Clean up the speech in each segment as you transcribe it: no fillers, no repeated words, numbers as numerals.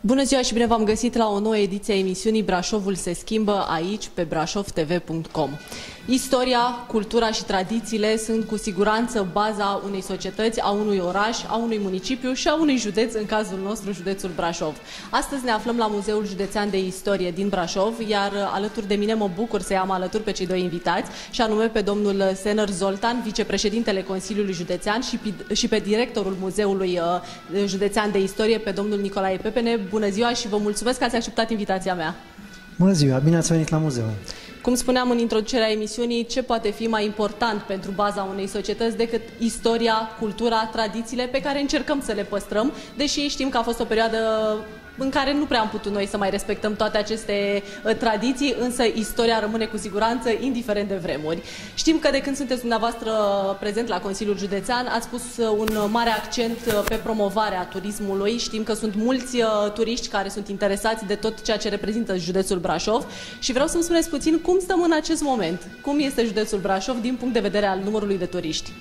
Bună ziua și bine v-am găsit la o nouă ediție a emisiunii Brașovul se schimbă aici pe brașovtv.com. Istoria, cultura și tradițiile sunt cu siguranță baza unei societăți, a unui oraș, a unui municipiu și a unui județ, în cazul nostru județul Brașov. Astăzi ne aflăm la Muzeul Județean de Istorie din Brașov, iar alături de mine mă bucur să am alături pe cei doi invitați, și anume pe domnul Sener Zoltan, vicepreședintele Consiliului Județean, și pe directorul Muzeului Județean de Istorie, pe domnul Nicolae Pepene. Bună ziua și vă mulțumesc că ați acceptat invitația mea. Bună ziua, bine ați venit la muzeu. Cum spuneam în introducerea emisiunii, ce poate fi mai important pentru baza unei societăți decât istoria, cultura, tradițiile pe care încercăm să le păstrăm, deși știm că a fost o perioadă în care nu prea am putut noi să mai respectăm toate aceste tradiții, însă istoria rămâne cu siguranță, indiferent de vremuri. Știm că de când sunteți dumneavoastră prezent la Consiliul Județean, ați pus un mare accent pe promovarea turismului. Știm că sunt mulți turiști care sunt interesați de tot ceea ce reprezintă județul Brașov și vreau să-mi spuneți puțin cum stăm în acest moment. Cum este județul Brașov din punct de vedere al numărului de turiști?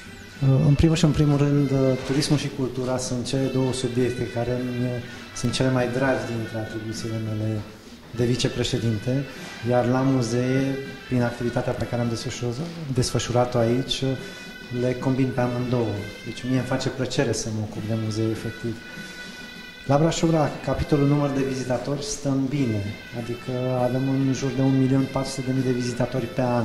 În primul și în primul rând, turismul și cultura sunt cele două subiecte care sunt cele mai dragi dintre atribuțiile mele de vicepreședinte, iar la muzee, prin activitatea pe care am desfășurat-o aici, le combin pe amândouă. Deci mie îmi face plăcere să mă ocup de muzee, efectiv. La Brașov, la capitolul număr de vizitatori, stăm bine, adică avem în jur de 1.400.000 de vizitatori pe an.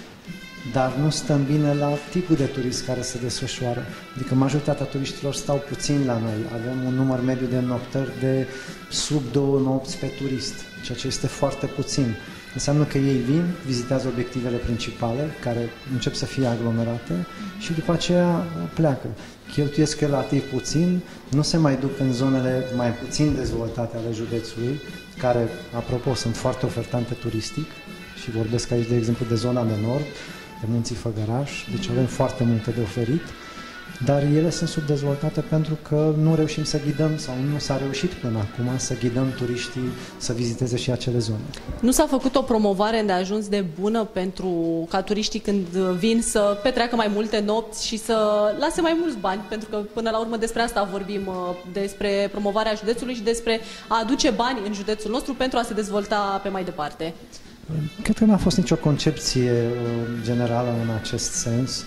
Dar nu stăm bine la tipul de turist care se desfășoară. Adică majoritatea turiștilor stau puțin la noi. Avem un număr mediu de noptări de sub 2 nopți pe turist, ceea ce este foarte puțin. Înseamnă că ei vin, vizitează obiectivele principale, care încep să fie aglomerate, și după aceea pleacă. Cheltuiesc relativ puțin, nu se mai duc în zonele mai puțin dezvoltate ale județului, care, apropo, sunt foarte ofertante turistic, și vorbesc aici, de exemplu, de zona de nord, de Munții Făgăraș, deci avem foarte multe de oferit, dar ele sunt subdezvoltate pentru că nu reușim să ghidăm, sau nu s-a reușit până acum să ghidăm turiștii să viziteze și acele zone. Nu s-a făcut o promovare îndeajuns de bună pentru ca turiștii, când vin, să petreacă mai multe nopți și să lase mai mulți bani, pentru că până la urmă despre asta vorbim, despre promovarea județului și despre a aduce bani în județul nostru pentru a se dezvolta pe mai departe? Cred că n-a fost nicio concepție generală în acest sens.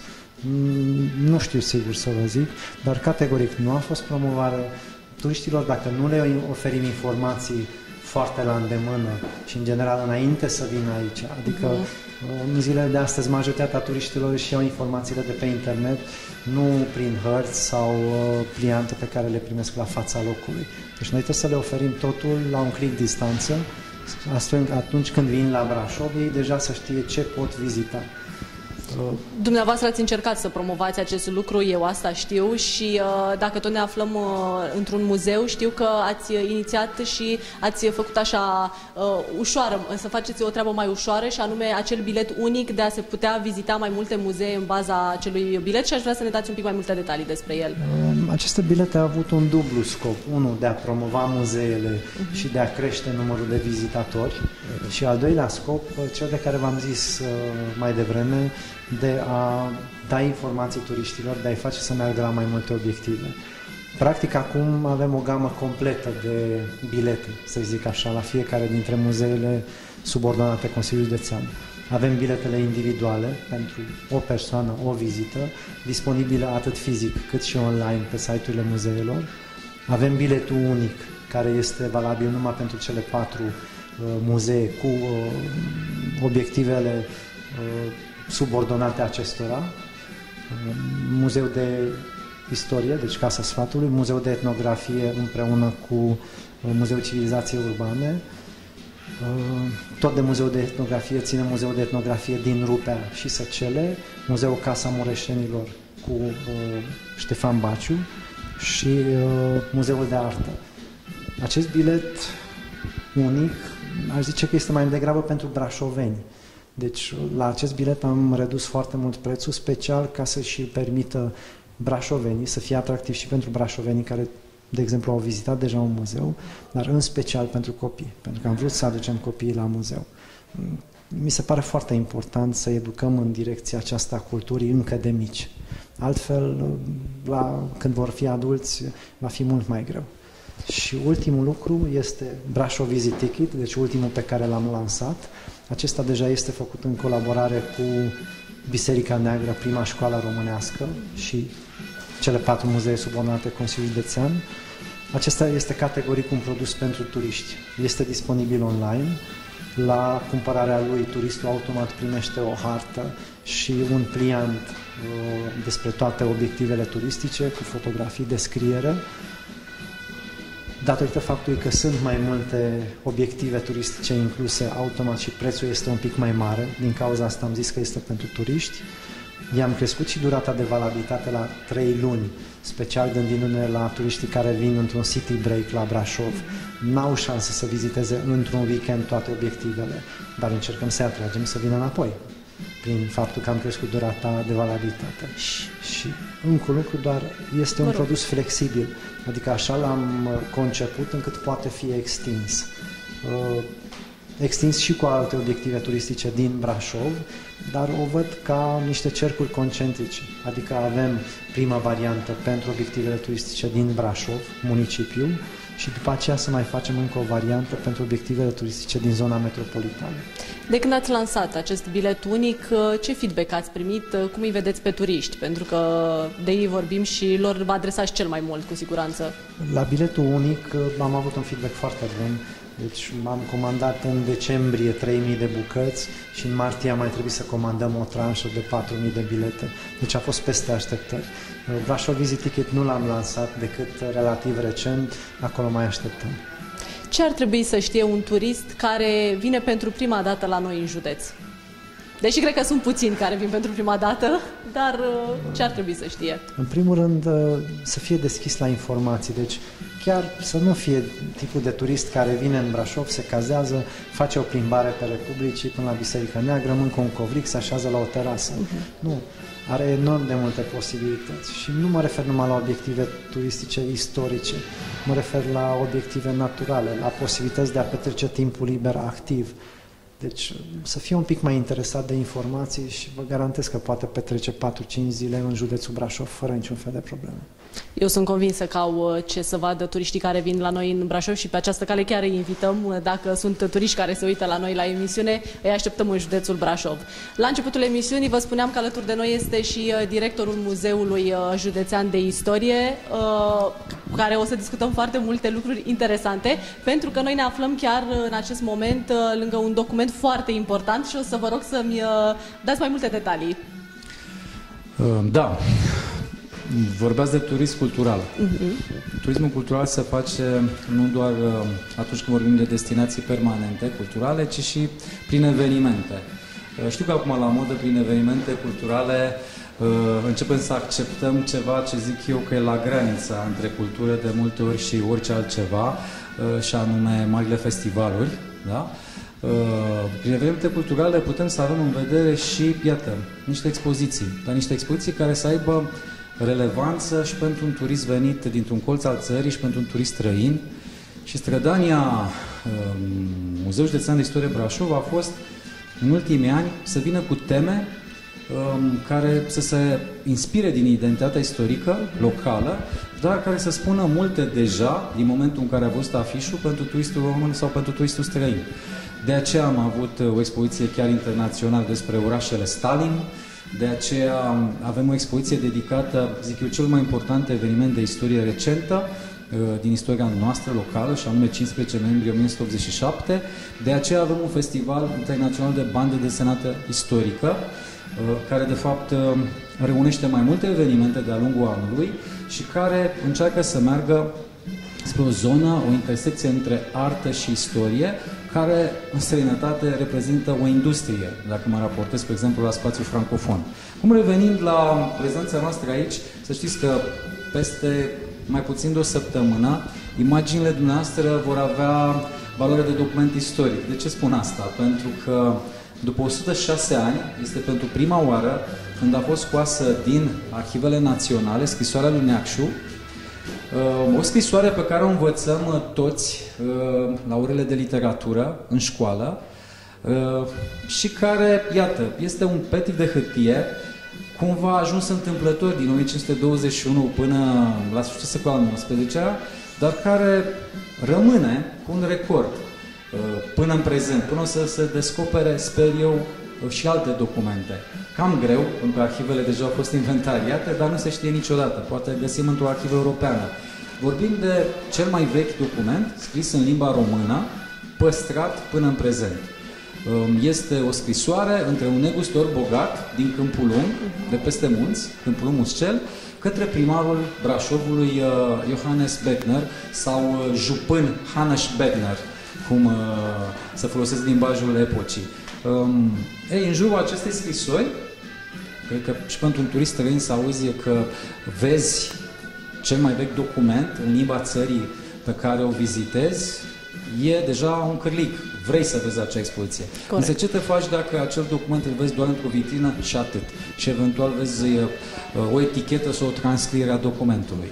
Nu știu sigur să vă zic, dar categoric nu a fost promovare. Turiștilor, dacă nu le oferim informații foarte la îndemână și, în general, înainte să vină aici, adică în zilele de astăzi majoritatea turiștilor își iau informațiile de pe internet, nu prin hărți sau pliante pe care le primesc la fața locului. Deci noi trebuie să le oferim totul la un click distanță, astfel atunci când vin la Brașov, ei deja să știe ce pot vizita. Dumneavoastră ați încercat să promovați acest lucru, eu asta știu, și dacă tot ne aflăm într-un muzeu, știu că ați inițiat și ați făcut așa ușoară, să faceți o treabă mai ușoară, și anume acel bilet unic de a se putea vizita mai multe muzee în baza acelui bilet, și aș vrea să ne dați un pic mai multe detalii despre el. Aceste bilete au avut un dublu scop. Unul, de a promova muzeele și de a crește numărul de vizitatori, și al doilea scop, cel de care v-am zis mai devreme, de a da informații turiștilor, de a-i face să meargă la mai multe obiective. Practic, acum avem o gamă completă de bilete, să zic așa, la fiecare dintre muzeele subordonate Consiliului Județean. Avem biletele individuale pentru o persoană, o vizită, disponibile atât fizic cât și online pe site-urile muzeelor. Avem biletul unic, care este valabil numai pentru cele 4 muzee cu obiectivele subordonate acestora: Muzeul de Istorie, deci Casa Sfatului, Muzeul de Etnografie împreună cu Muzeul Civilizației Urbane. Tot de Muzeul de Etnografie ține Muzeul de Etnografie din Rupea și Săcele, Muzeul Casa Mureșenilor cu Ștefan Baciu și Muzeul de Artă. Acest bilet unic, aș zice că este mai degrabă pentru brașoveni. Deci, la acest bilet am redus foarte mult prețul, special ca să-și permită brașovenii, să fie atractiv și pentru brașovenii care, de exemplu, au vizitat deja un muzeu, dar în special pentru copii, pentru că am vrut să aducem copiii la muzeu. Mi se pare foarte important să educăm în direcția aceasta a culturii încă de mici. Altfel, când vor fi adulți, va fi mult mai greu. Și ultimul lucru este Brașov Visit Ticket, deci ultimul pe care l-am lansat. Acesta deja este făcut în colaborare cu Biserica Neagră, prima școală românească și cele 4 muzee subordonate Consiliului Județean. Acesta este categoric un produs pentru turiști. Este disponibil online. La cumpărarea lui, turistul automat primește o hartă și un pliant despre toate obiectivele turistice, cu fotografii, descriere. Datorită faptului că sunt mai multe obiective turistice incluse, automat și prețul este un pic mai mare, din cauza asta am zis că este pentru turiști. I-am crescut și durata de valabilitate la 3 luni, special gândindu-ne la turiștii care vin într-un city break la Brașov. N-au șansă să viziteze într-un weekend toate obiectivele, dar încercăm să-i atragem să vină înapoi, prin faptul că am crescut durata de valabilitate. Și încă un lucru, doar este un produs flexibil, adică așa l-am conceput încât poate fi extins. Extins și cu alte obiective turistice din Brașov, dar o văd ca niște cercuri concentrice. Adică avem prima variantă pentru obiectivele turistice din Brașov, municipiul, și după aceea să mai facem încă o variantă pentru obiectivele turistice din zona metropolitană. De când ați lansat acest bilet unic, ce feedback ați primit? Cum îi vedeți pe turiști? Pentru că de ei vorbim și lor vă adresați cel mai mult, cu siguranță. La biletul unic am avut un feedback foarte bun. Deci m-am comandat în decembrie 3000 de bucăți și în martie a mai trebuit să comandăm o tranșă de 4000 de bilete. Deci a fost peste așteptări. Brașov Visit Ticket nu l-am lansat decât relativ recent, acolo mai așteptăm. Ce ar trebui să știe un turist care vine pentru prima dată la noi în județ? Deși cred că sunt puțini care vin pentru prima dată, dar ce ar trebui să știe? În primul rând, să fie deschis la informații. Deci chiar să nu fie tipul de turist care vine în Brașov, se cazează, face o plimbare pe Republicii până la Biserica Neagră, mâncă un covric, se așează la o terasă. Nu. Are enorm de multe posibilități. Și nu mă refer numai la obiective turistice istorice, mă refer la obiective naturale, la posibilități de a petrece timpul liber activ. Deci să fie un pic mai interesat de informații și vă garantez că poate petrece 4-5 zile în județul Brașov fără niciun fel de probleme. Eu sunt convinsă că au ce să vadă turiștii care vin la noi în Brașov și pe această cale chiar îi invităm. Dacă sunt turiști care se uită la noi la emisiune, îi așteptăm în județul Brașov. La începutul emisiunii vă spuneam că alături de noi este și directorul Muzeului Județean de Istorie, cu care o să discutăm foarte multe lucruri interesante, pentru că noi ne aflăm chiar în acest moment lângă un document foarte important și o să vă rog să-mi dați mai multe detalii. Da. Vorbeați de turism cultural. Turismul cultural se face nu doar atunci când vorbim de destinații permanente, culturale, ci și prin evenimente. Știu că acum la modă, prin evenimente culturale, începem să acceptăm ceva ce zic eu că e la granița între cultură de multe ori și orice altceva, și anume marile festivaluri. Da? Prin evenimente culturale putem să avem în vedere și, iată, niște expoziții, dar niște expoziții care să aibă relevanță și pentru un turist venit dintr-un colț al țării și pentru un turist străin. Și strădania Muzeul Județean de Istorie Brașov a fost în ultimii ani să vină cu teme care să se inspire din identitatea istorică locală, dar care să spună multe deja din momentul în care a văzut afișul pentru turistul român sau pentru turistul străin. De aceea am avut o expoziție chiar internațională despre orașele Stalin. De aceea avem o expoziție dedicată, zic eu, cel mai important eveniment de istorie recentă din istoria noastră locală, și anume 15 noiembrie 1987. De aceea avem un festival internațional de bandă desenată istorică, care de fapt reunește mai multe evenimente de-a lungul anului și care încearcă să meargă spre o zonă, o intersecție între artă și istorie, care în străinătate reprezintă o industrie, dacă mă raportez, spre exemplu, la spațiul francofon. Cum revenind la prezența noastră aici, să știți că peste mai puțin de o săptămână, imaginile dumneavoastră vor avea valoare de document istoric. De ce spun asta? Pentru că după 106 ani, este pentru prima oară când a fost scoasă din arhivele naționale scrisoarea lui Neacșu, o scrisoare pe care o învățăm toți la orele de literatură în școală și care, iată, este un petic de hârtie cumva a ajuns întâmplător din 1521 până la sfârșitul secolului al XIX-lea dar care rămâne cu un record până în prezent, până o să se descopere, sper eu, și alte documente. Cam greu, pentru că arhivele deja au fost inventariate, dar nu se știe niciodată. Poate găsim într-o arhivă europeană. Vorbim de cel mai vechi document, scris în limba română, păstrat până în prezent. Este o scrisoare între un negustor bogat din Câmpul Lung, de peste munți, Câmpul Lung Muscel, către primarul Brașovului Johannes Beckner sau jupân Hannes Beckner, cum să folosesc limbajul epocii. În jurul acestei scrisori, cred că și pentru un turist străin să auzi că vezi cel mai vechi document în limba țării pe care o vizitezi, e deja un cârlic. Vrei să vezi acea expoziție. Însă ce te faci dacă acel document îl vezi doar într-o vitrină și atât? Și eventual vezi o etichetă sau o transcriere a documentului.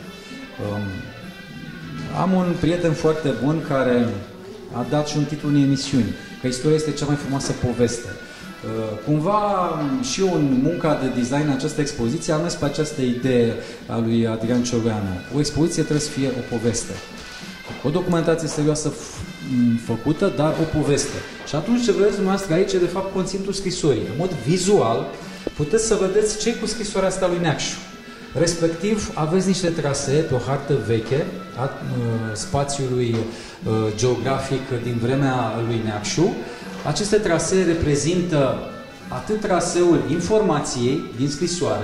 Am un prieten foarte bun care a dat și un titlu unei emisiuni, că istoria este cea mai frumoasă poveste. Cumva și eu în munca de design în această expoziție am mers pe această idee a lui Adrian Cioreanu. O expoziție trebuie să fie o poveste. O documentație serioasă făcută, dar o poveste. Și atunci ce vedeți dumneavoastră aici e de fapt conținutul scrisorii. În mod vizual puteți să vedeți ce cu scrisoarea asta lui Neacșu. Respectiv aveți niște trasee pe o hartă veche a spațiului geografic din vremea lui Neacșu. Aceste trasee reprezintă atât traseul informației din scrisoare,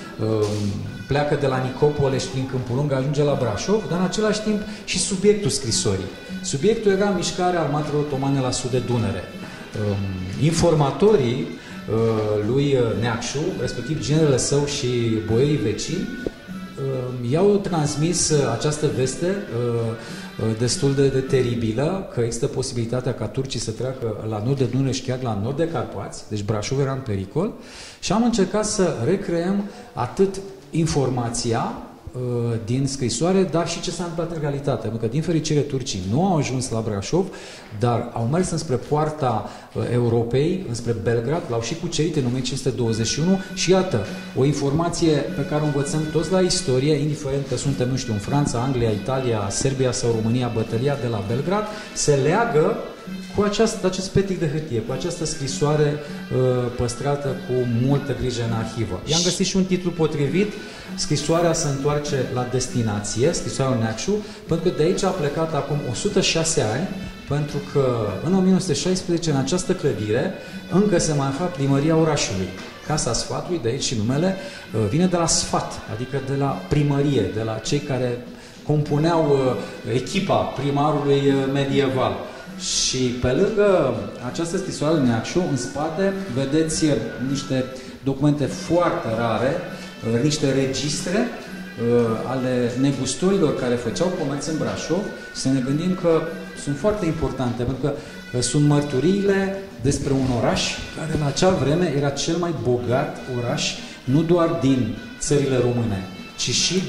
pleacă de la Nicopole și prin Câmpul Lung, ajunge la Brașov, dar în același timp și subiectul scrisorii. Subiectul era mișcarea armatelor otomane la sud de Dunăre. Informatorii lui Neacșu, respectiv generele său și boierii vecini, i-au transmis această veste destul de teribilă, că există posibilitatea ca turcii să treacă la nord de Dunăre și chiar la nord de Carpați, deci Brașov era în pericol, și am încercat să recreăm atât informația din scrisoare, dar și ce s-a întâmplat în realitate. Pentru că, din fericire, turcii nu au ajuns la Brașov, dar au mers înspre poarta Europei, înspre Belgrad, l-au și cucerit în 1521 și iată, o informație pe care o învățăm toți la istorie, indiferent că suntem, nu știu, în Franța, Anglia, Italia, Serbia sau România, bătălia de la Belgrad, se leagă cu acest petic de hârtie, cu această scrisoare păstrată cu multă grijă în arhivă. I-am găsit și un titlu potrivit, scrisoarea se întoarce la destinație, scrisoarea lui Neacșu, pentru că de aici a plecat acum 106 ani, pentru că în 1916, în această clădire, încă se mai afla primăria orașului. Casa Sfatului, de aici și numele, vine de la sfat, adică de la primărie, de la cei care compuneau echipa primarului medieval. Și pe lângă această scrisoare lui Neacșu, în spate, vedeți niște documente foarte rare, niște registre ale negustorilor care făceau comerț în Brașov, și să ne gândim că sunt foarte importante, pentru că sunt mărturiile despre un oraș care la acea vreme era cel mai bogat oraș, nu doar din țările române, ci și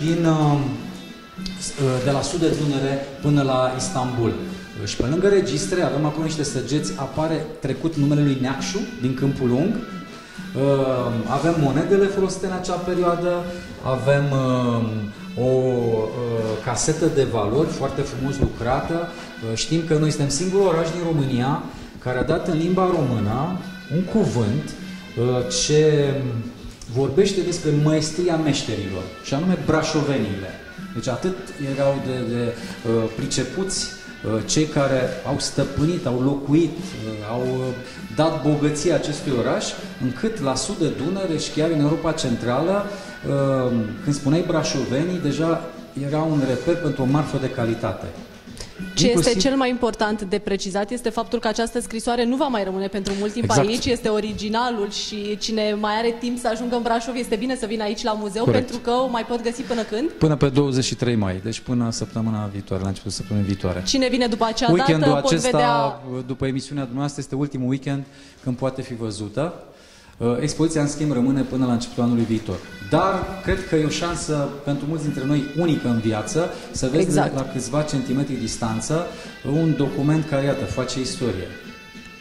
de la sud de Dunăre până la Istanbul. Și pe lângă registre avem acolo niște săgeți, apare trecut numele lui Neacșu din Câmpul Lung, avem monedele folosite în acea perioadă, avem o casetă de valori foarte frumos lucrată. Știm că noi suntem singurul oraș din România care a dat în limba română un cuvânt ce vorbește despre maestria meșterilor, și anume brașovenile. Deci atât erau de pricepuți cei care au stăpânit, au locuit, au dat bogăție acestui oraș, încât la sud de Dunăre și chiar în Europa Centrală, când spuneai brașovenii, deja era un reper pentru o marfă de calitate. Ce este cel mai important de precizat este faptul că această scrisoare nu va mai rămâne pentru mult timp aici, este originalul și cine mai are timp să ajungă în Brașov este bine să vină aici la muzeu, pentru că o mai pot găsi până când? Până pe 23 mai, deci până săptămâna viitoare, la începutul săptămânii viitoare. Cine vine după acea dată pot vedea... După emisiunea dumneavoastră, este ultimul weekend când poate fi văzută. Expoziția, în schimb, rămâne până la începutul anului viitor. Dar cred că e o șansă pentru mulți dintre noi unică în viață să vezi la câțiva centimetri distanță un document care, iată, face istorie.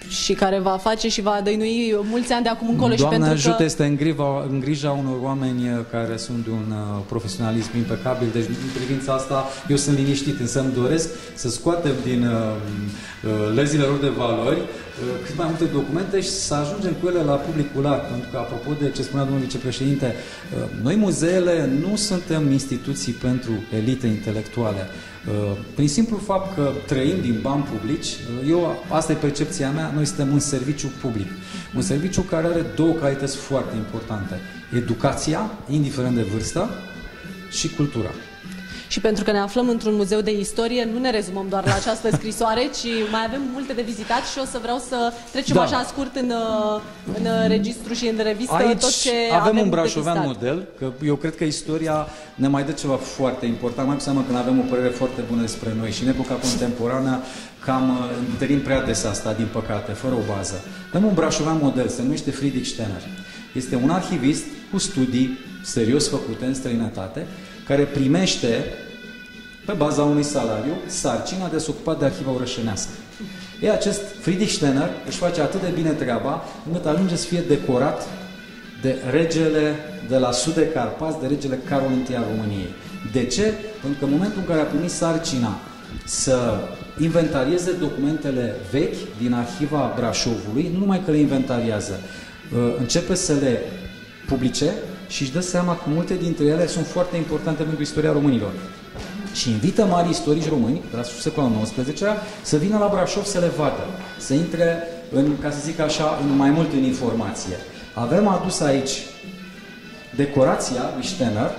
și care va face și va dăinui mulți ani de acum încolo. Doamne și pentru ajută, că... este în grija unor oameni care sunt de un profesionalism impecabil, deci în privința asta eu sunt liniștit, însă îmi doresc să scoatem din lezile lor de valori cât mai multe documente și să ajungem cu ele la publicul larg, pentru că, apropo de ce spunea domnul vicepreședinte, noi muzeele nu suntem instituții pentru elite intelectuale. Prin simplu fapt că trăim din bani publici, asta e percepția mea, noi suntem un serviciu public. Un serviciu care are două calități foarte importante. Educația, indiferent de vârstă, și cultura. Și pentru că ne aflăm într-un muzeu de istorie, nu ne rezumăm doar la această scrisoare, ci mai avem multe de vizitat și o să vreau să trecem așa scurt în registru și în revistă. Aici tot ce avem un brașovean model, că eu cred că istoria ne mai dă ceva foarte important, mai cu seamă când avem o părere foarte bună despre noi și în epoca contemporană cam întâlnim prea des asta, din păcate, fără o bază. Avem un brașovean model, se numește Friedrich Steiner. Este un arhivist cu studii serios făcute în străinătate, care primește, pe baza unui salariu, sarcina de a se ocupa de arhiva orășenească. Acest Friedrich Steiner își face atât de bine treaba, încât ajunge să fie decorat de regele de la sud de Carpați, de regele Carol I al României. De ce? Pentru că în momentul în care a primit sarcina să inventarieze documentele vechi din arhiva Brașovului, nu numai că le inventariază, începe să le publice și își dă seama că multe dintre ele sunt foarte importante pentru istoria românilor. Și invită mari istorici români, de la secolul XIX, să vină la Brașov să le vadă, să intre, ca să zic așa, mai mult în informație. Avem adus aici decorația lui Steiner,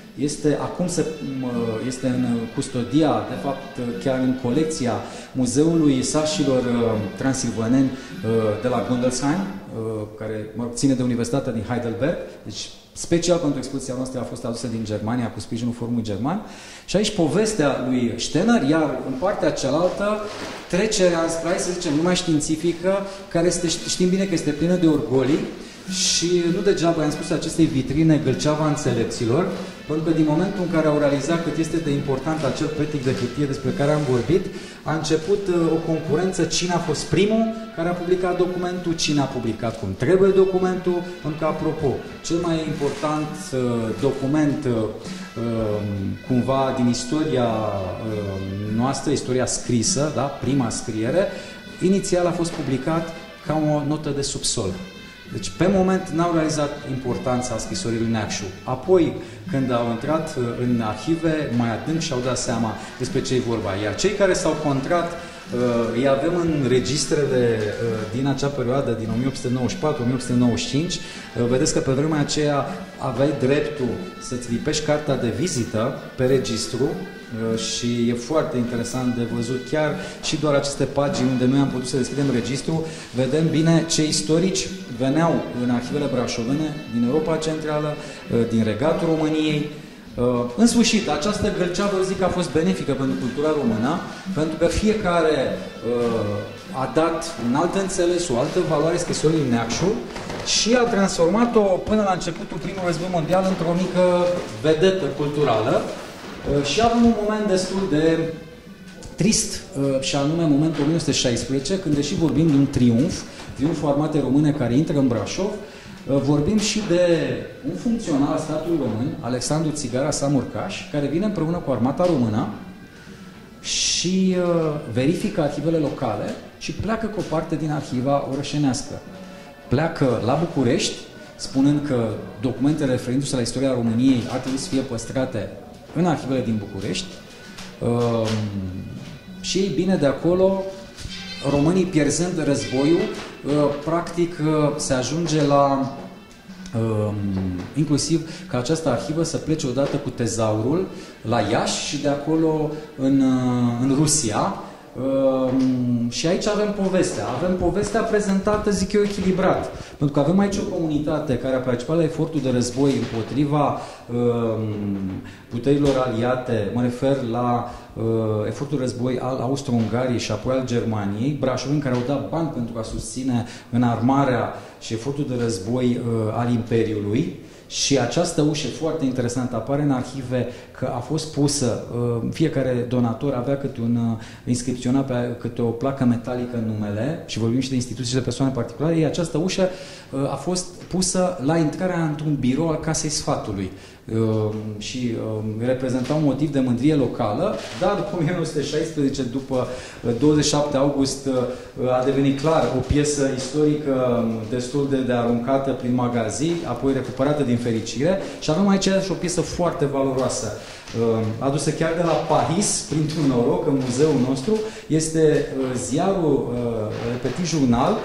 este în custodia, de fapt chiar în colecția Muzeului Sașilor Transilvaneni de la Gondelsheim, care ține de Universitatea din Heidelberg, deci special pentru expoziția noastră a fost adusă din Germania cu sprijinul Forumului German. Și aici povestea lui Steiner, iar în partea cealaltă trecerea înspre, hai să zicem, numai științifică, care știm bine că este plină de orgolii. Și nu degeaba am spus acestei vitrine Gâlceava înțelepților, pentru că din momentul în care au realizat cât este de important acel petic de hârtie despre care am vorbit, a început o concurență, cine a fost primul care a publicat documentul, cine a publicat cum trebuie documentul, pentru că, apropo, cel mai important document cumva din istoria noastră, istoria scrisă, da? Prima scriere, inițial a fost publicat ca o notă de subsol. Deci, pe moment, n-au realizat importanța scrisorii lui Neacșu. Apoi, când au intrat în arhive, mai adânc și-au dat seama despre ce e vorba. Iar cei care s-au contrat, îi avem în registrele din acea perioadă, din 1894-1895. Vedeți că pe vremea aceea aveai dreptul să-ți lipești cartea de vizită pe registru și e foarte interesant de văzut chiar și doar aceste pagini unde noi am putut să deschidem registru, vedem bine ce istorici veneau în arhivele brașovene din Europa Centrală, din regatul României. În sfârșit, această Gâlceavă, zic, a fost benefică pentru cultura română, pentru că fiecare a dat un alt înțeles, o altă valoare scrisorii lui Neacșu și a transformat-o până la începutul Primului Război Mondial într-o mică vedetă culturală. Și avem un moment destul de trist, și anume momentul 1916, când, deși vorbim de un triumf armatei române care intră în Brașov, vorbim și de un funcționar al statului român, Alexandru Țigara Samurcaș, care vine împreună cu armata română și verifică arhivele locale și pleacă cu o parte din arhiva orășenească. Pleacă la București, spunând că documentele referindu-se la istoria României ar trebui să fie păstrate în arhivele din București. Și ei bine de acolo, românii pierzând războiul, practic se ajunge la inclusiv ca această arhivă să plece odată cu tezaurul la Iași și de acolo în Rusia. Și aici avem povestea. Avem povestea prezentată, zic eu, echilibrat. Pentru că avem aici o comunitate care a participat la efortul de război împotriva puterilor aliate, mă refer la efortul de război al Austro-Ungariei și apoi al Germaniei, brașoveni care au dat bani pentru a susține înarmarea și efortul de război al Imperiului. Și această ușă foarte interesantă apare în arhive că a fost pusă, fiecare donator avea câte inscripționat pe câte o placă metalică în numele, și vorbim și de instituții și de persoane particulare, ei această ușă a fost pusă la intrarea într-un birou al Casei Sfatului. Și reprezenta un motiv de mândrie locală, dar după 1916, după 27 august, a devenit clar o piesă istorică destul de aruncată prin magazii, apoi recuperată din fericire, și avem aici și o piesă foarte valoroasă, adusă chiar de la Paris, printr-un noroc, în muzeul nostru. Este ziarul Le Petit Journal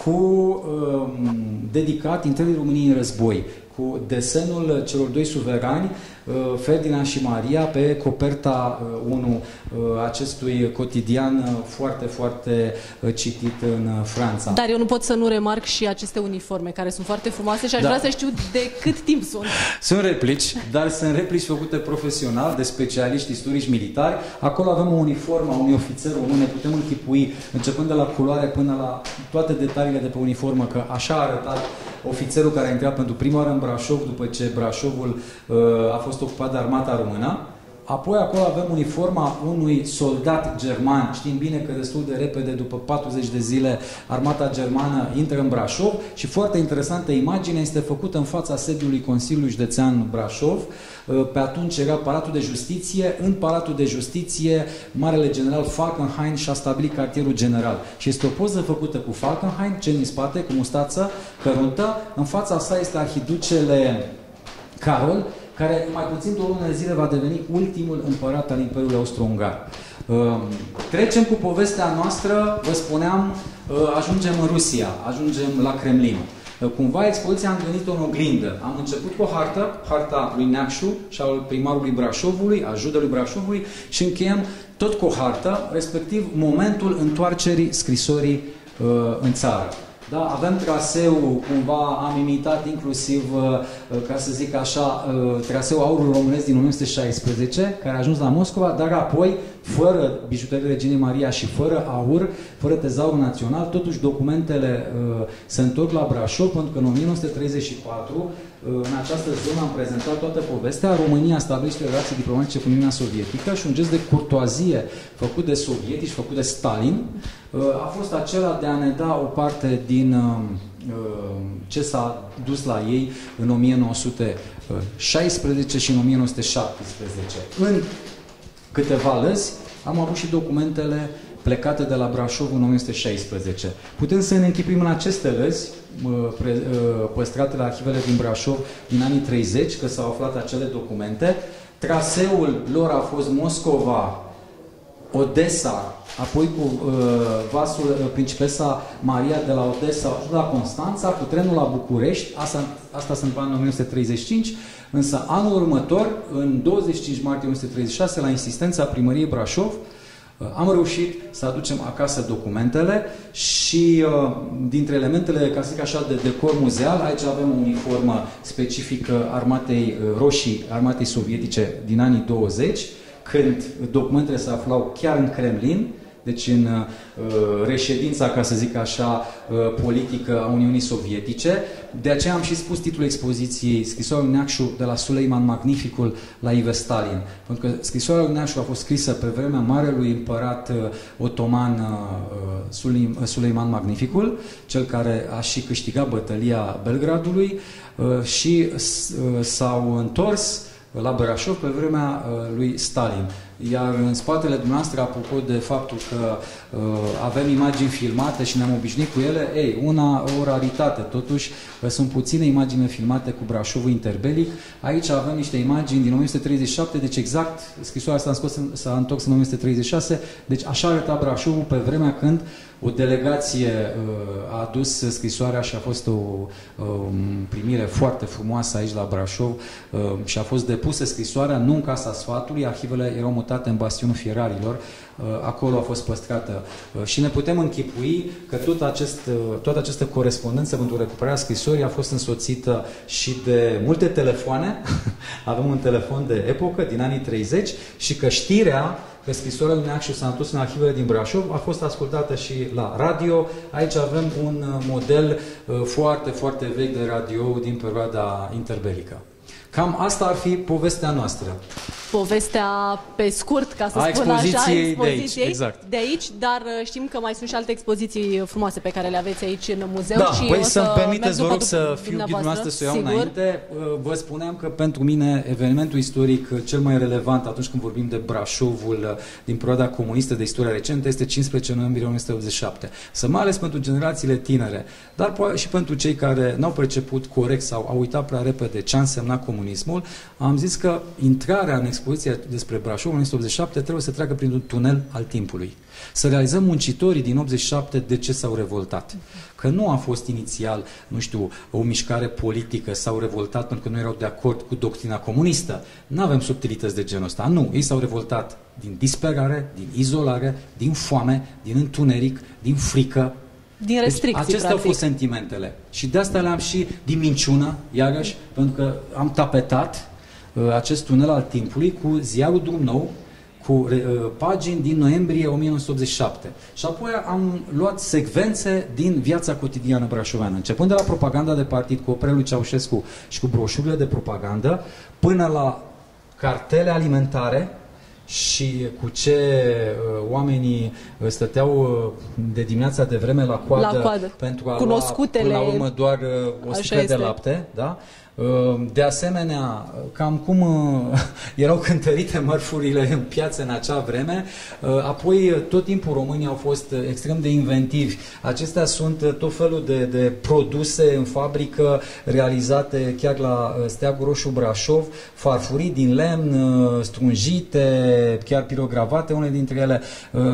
dedicat intrării României în război, cu desenul celor doi suverani, Ferdinand și Maria, pe coperta 1 acestui cotidian foarte, foarte citit în Franța. Dar eu nu pot să nu remarc și aceste uniforme, care sunt foarte frumoase, și aș vrea să știu de cât timp sunt. Sunt replici, dar sunt replici făcute profesional, de specialiști istorici militari. Acolo avem o uniformă a unui ofițer român, ne putem închipui, începând de la culoare până la toate detaliile de pe uniformă, că așa a arătat ofițerul care a intrat pentru prima oară în Brașov, după ce Brașovul a fost ocupat de armata română. Apoi acolo avem uniforma unui soldat german. Știm bine că destul de repede, după 40 de zile, armata germană intră în Brașov, și foarte interesantă imagine este făcută în fața sediului Consiliului Județean Brașov. Pe atunci era Palatul de Justiție. În Palatul de Justiție, Marele General Falkenhayn și-a stabilit cartierul general. Și este o poză făcută cu Falkenhayn, cel din spate, cu mustață căruntă. În fața sa este arhiducele Carol, care mai puțin de o lună de zile va deveni ultimul împărat al Imperiului Austro-Ungar. Trecem cu povestea noastră, vă spuneam, ajungem în Rusia, ajungem la Kremlin. Cumva expoziția am gândit-o în oglindă. Am început cu o harta lui Neacșu și al primarului Brașovului, a judelui Brașovului, și încheiem tot cu o hartă, respectiv momentul întoarcerii scrisorii în țară. Da, avem traseu, cumva am imitat inclusiv, ca să zic așa, traseul aurului românesc din 1916, care a ajuns la Moscova, dar apoi, fără bijuterii Reginei Maria și fără aur, fără tezaurul național, totuși documentele se întorc la Brașov, pentru că în 1934, în această zonă am prezentat toată povestea. România stabilește relații diplomatice cu Uniunea Sovietică și un gest de curtoazie făcut de sovietici, făcut de Stalin, a fost acela de a ne da o parte din ce s-a dus la ei în 1916 și în 1917. În câteva lăzi am avut și documentele plecate de la Brașov în 1916. Putem să ne închipuim în aceste lăzi păstrate la arhivele din Brașov din anii 30, că s-au aflat acele documente. Traseul lor a fost Moscova, Odessa, apoi cu vasul Principesa Maria de la Odessa la Constanța, cu trenul la București. Asta se întâmplă în 1935, însă anul următor, în 25 martie 1936, la insistența primăriei Brașov, am reușit să aducem acasă documentele și dintre elementele, ca să zic așa, de decor muzeal, aici avem o uniformă specifică Armatei Roșii, Armatei Sovietice din anii 20, când documentele se aflau chiar în Kremlin, deci în reședința, ca să zic așa, politică a Uniunii Sovietice. De aceea am și spus titlul expoziției Scrisoarea lui Neacșu de la Suleiman Magnificul la Ive Stalin. Pentru că scrisoarea lui Neacșu a fost scrisă pe vremea marelui împărat otoman Suleiman Magnificul, cel care a și câștigat bătălia Belgradului, și s-au întors la Brașov pe vremea lui Stalin. Iar în spatele dumneavoastră, apropo de faptul că avem imagini filmate și ne-am obișnuit cu ele, o raritate. Totuși, sunt puține imagini filmate cu Brașovul interbelic. Aici avem niște imagini din 1937, deci exact, scrisoarea s-a întors în 1936, deci așa arăta Brașovul pe vremea când o delegație a adus scrisoarea și a fost o primire foarte frumoasă aici la Brașov și a fost depusă scrisoarea, nu în Casa Sfatului, arhivele erau mutate mutate în bastionul Fierarilor, acolo a fost păstrată și ne putem închipui că toată această corespondență pentru recuperarea scrisorii a fost însoțită și de multe telefoane, avem un telefon de epocă din anii 30 și că știrea că scrisoarea lui Neacșu s-a întors în arhivele din Brașov a fost ascultată și la radio. Aici avem un model foarte, foarte vechi de radio din perioada interbelică. Cam asta ar fi povestea noastră. Povestea pe scurt, ca să spun așa, expoziției de aici, dar știm că mai sunt și alte expoziții frumoase pe care le aveți aici în muzeu. Da, și păi să-mi permiteți, vă rog, să fiu ghidul noastră, să o iau înainte. Vă spuneam că pentru mine evenimentul istoric cel mai relevant atunci când vorbim de Brașovul din perioada comunistă, de istoria recentă, este 15 noiembrie 1987. Să mai ales pentru generațiile tinere, dar și pentru cei care n-au perceput corect sau au uitat prea repede ce a însemnat comunismul, am zis că intrarea în expoziția despre Brașov în 1987 trebuie să treacă printr-un tunel al timpului. Să realizăm muncitorii din 87 de ce s-au revoltat. Că nu a fost inițial, nu știu, o mișcare politică, s-au revoltat pentru că nu erau de acord cu doctrina comunistă. Nu avem subtilități de genul ăsta. Nu, ei s-au revoltat din disperare, din izolare, din foame, din întuneric, din frică. Din restricții, deci, acestea practic. au fost sentimentele. Și de asta le-am și din minciună, iarăși, pentru că am tapetat acest tunel al timpului cu ziarul Drum Nou, cu pagini din noiembrie 1987. Și apoi am luat secvențe din viața cotidiană brașoveană, începând de la propaganda de partid cu operele lui Ceaușescu și cu broșurile de propagandă, până la cartele alimentare și cu ce oamenii stăteau de dimineața de vreme la coadă pentru a lua până la urmă doar o sticlă de lapte, da? De asemenea, cam cum erau cântărite mărfurile în piață în acea vreme, apoi tot timpul românii au fost extrem de inventivi. Acestea sunt tot felul de produse în fabrică realizate chiar la Steagul Roșu Brașov, farfurii din lemn, strunjite, chiar pirogravate, unele dintre ele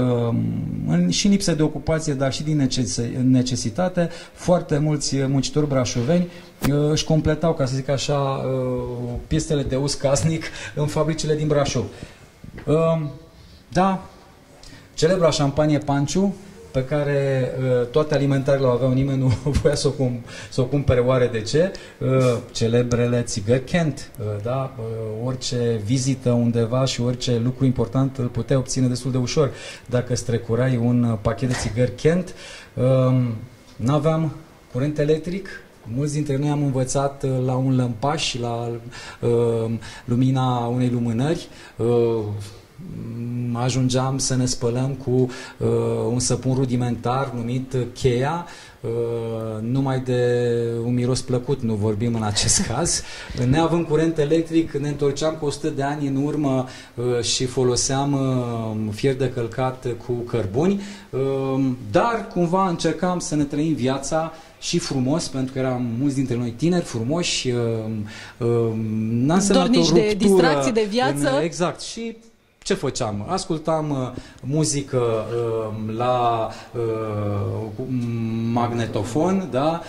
și în lipsă de ocupație, dar și din necesitate. Foarte mulți muncitori brașoveni își completau, ca să zic așa, piesele de uz casnic în fabricile din Brașov. Da, celebra șampanie Panciu, pe care toate alimentarele o aveau, nimeni nu voia să o cumpere, oare de ce? Celebrele țigări Kent, da? Orice vizită undeva și orice lucru important îl puteai obține destul de ușor. Dacă strecurai un pachet de țigări Kent, n-aveam curent electric. Mulți dintre noi am învățat la un lămpaș, la lumina unei lumânări. Ajungeam să ne spălăm cu un săpun rudimentar numit Cheia, numai de un miros plăcut nu vorbim în acest caz. Neavând curent electric, ne întorceam cu 100 de ani în urmă și foloseam fier de călcat cu cărbuni, dar cumva încercam să ne trăim viața și frumos, pentru că eram mulți dintre noi tineri, frumoși, n-a însemnat o ruptură de distracții de viață. Exact. Și ce făceam? Ascultam muzică la magnetofon, da?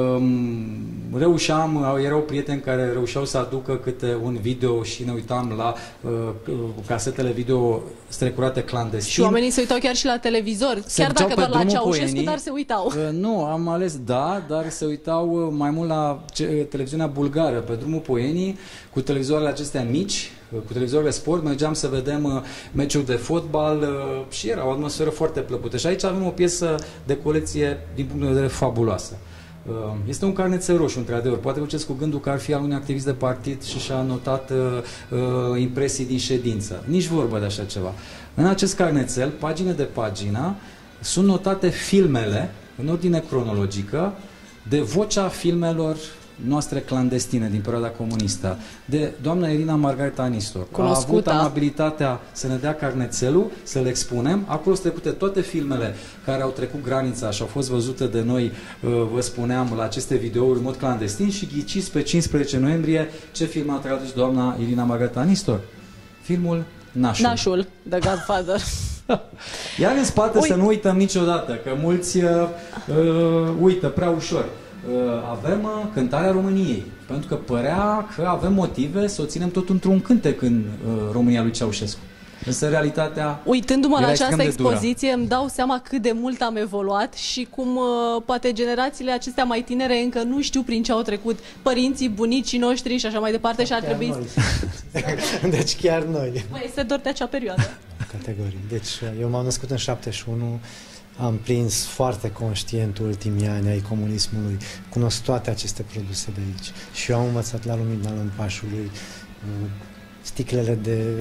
Erau prieteni care reușeau să aducă câte un video și ne uitam la casetele video strecurate clandestin. Și oamenii se uitau chiar și la televizor, chiar dacă doar la Ceaușescu, dar se uitau. Nu, am ales, da, dar se uitau mai mult la televiziunea bulgară, pe drumul Poienii, cu televizoarele acestea mici, cu televizoarele sport, mergeam să vedem meciuri de fotbal și era o atmosferă foarte plăcută. Și aici avem o piesă de colecție din punct de vedere fabuloasă. Este un carnețel roșu, într-adevăr. Poate duceți cu gândul că ar fi al unui activist de partid și și-a anotat impresii din ședință. Nici vorbă de așa ceva. În acest carnețel, pagină de pagină, sunt notate filmele, în ordine cronologică, de vocea filmelor noastre clandestine din perioada comunistă, de doamna Irina Margareta Anistor. Cunoscută. A avut amabilitatea să ne dea carnețelul, să le expunem. Acolo sunt trecute toate filmele care au trecut granița și au fost văzute de noi, vă spuneam, la aceste videouri în mod clandestin și ghiciți pe 15 noiembrie ce film a tradus doamna Irina Margareta Anistor? Filmul Nașul. Nașul, The Godfather. Iar în spate să nu uităm niciodată, că mulți uită prea ușor. Avem cântarea României, pentru că părea că avem motive să o ținem tot într-un cântec în România lui Ceaușescu. Însă realitatea... Uitându-mă la această expoziție, îmi dau seama cât de mult am evoluat și cum poate generațiile acestea mai tinere încă nu știu prin ce au trecut părinții, bunicii noștri și așa mai departe și ar trebui... Deci chiar noi. Băi, este doar de acea perioadă. Categoric. Deci eu m-am născut în 71, am prins foarte conștient ultimii ani ai comunismului, cunosc toate aceste produse de aici. Și eu am învățat la Lumina Lămpașului, sticlele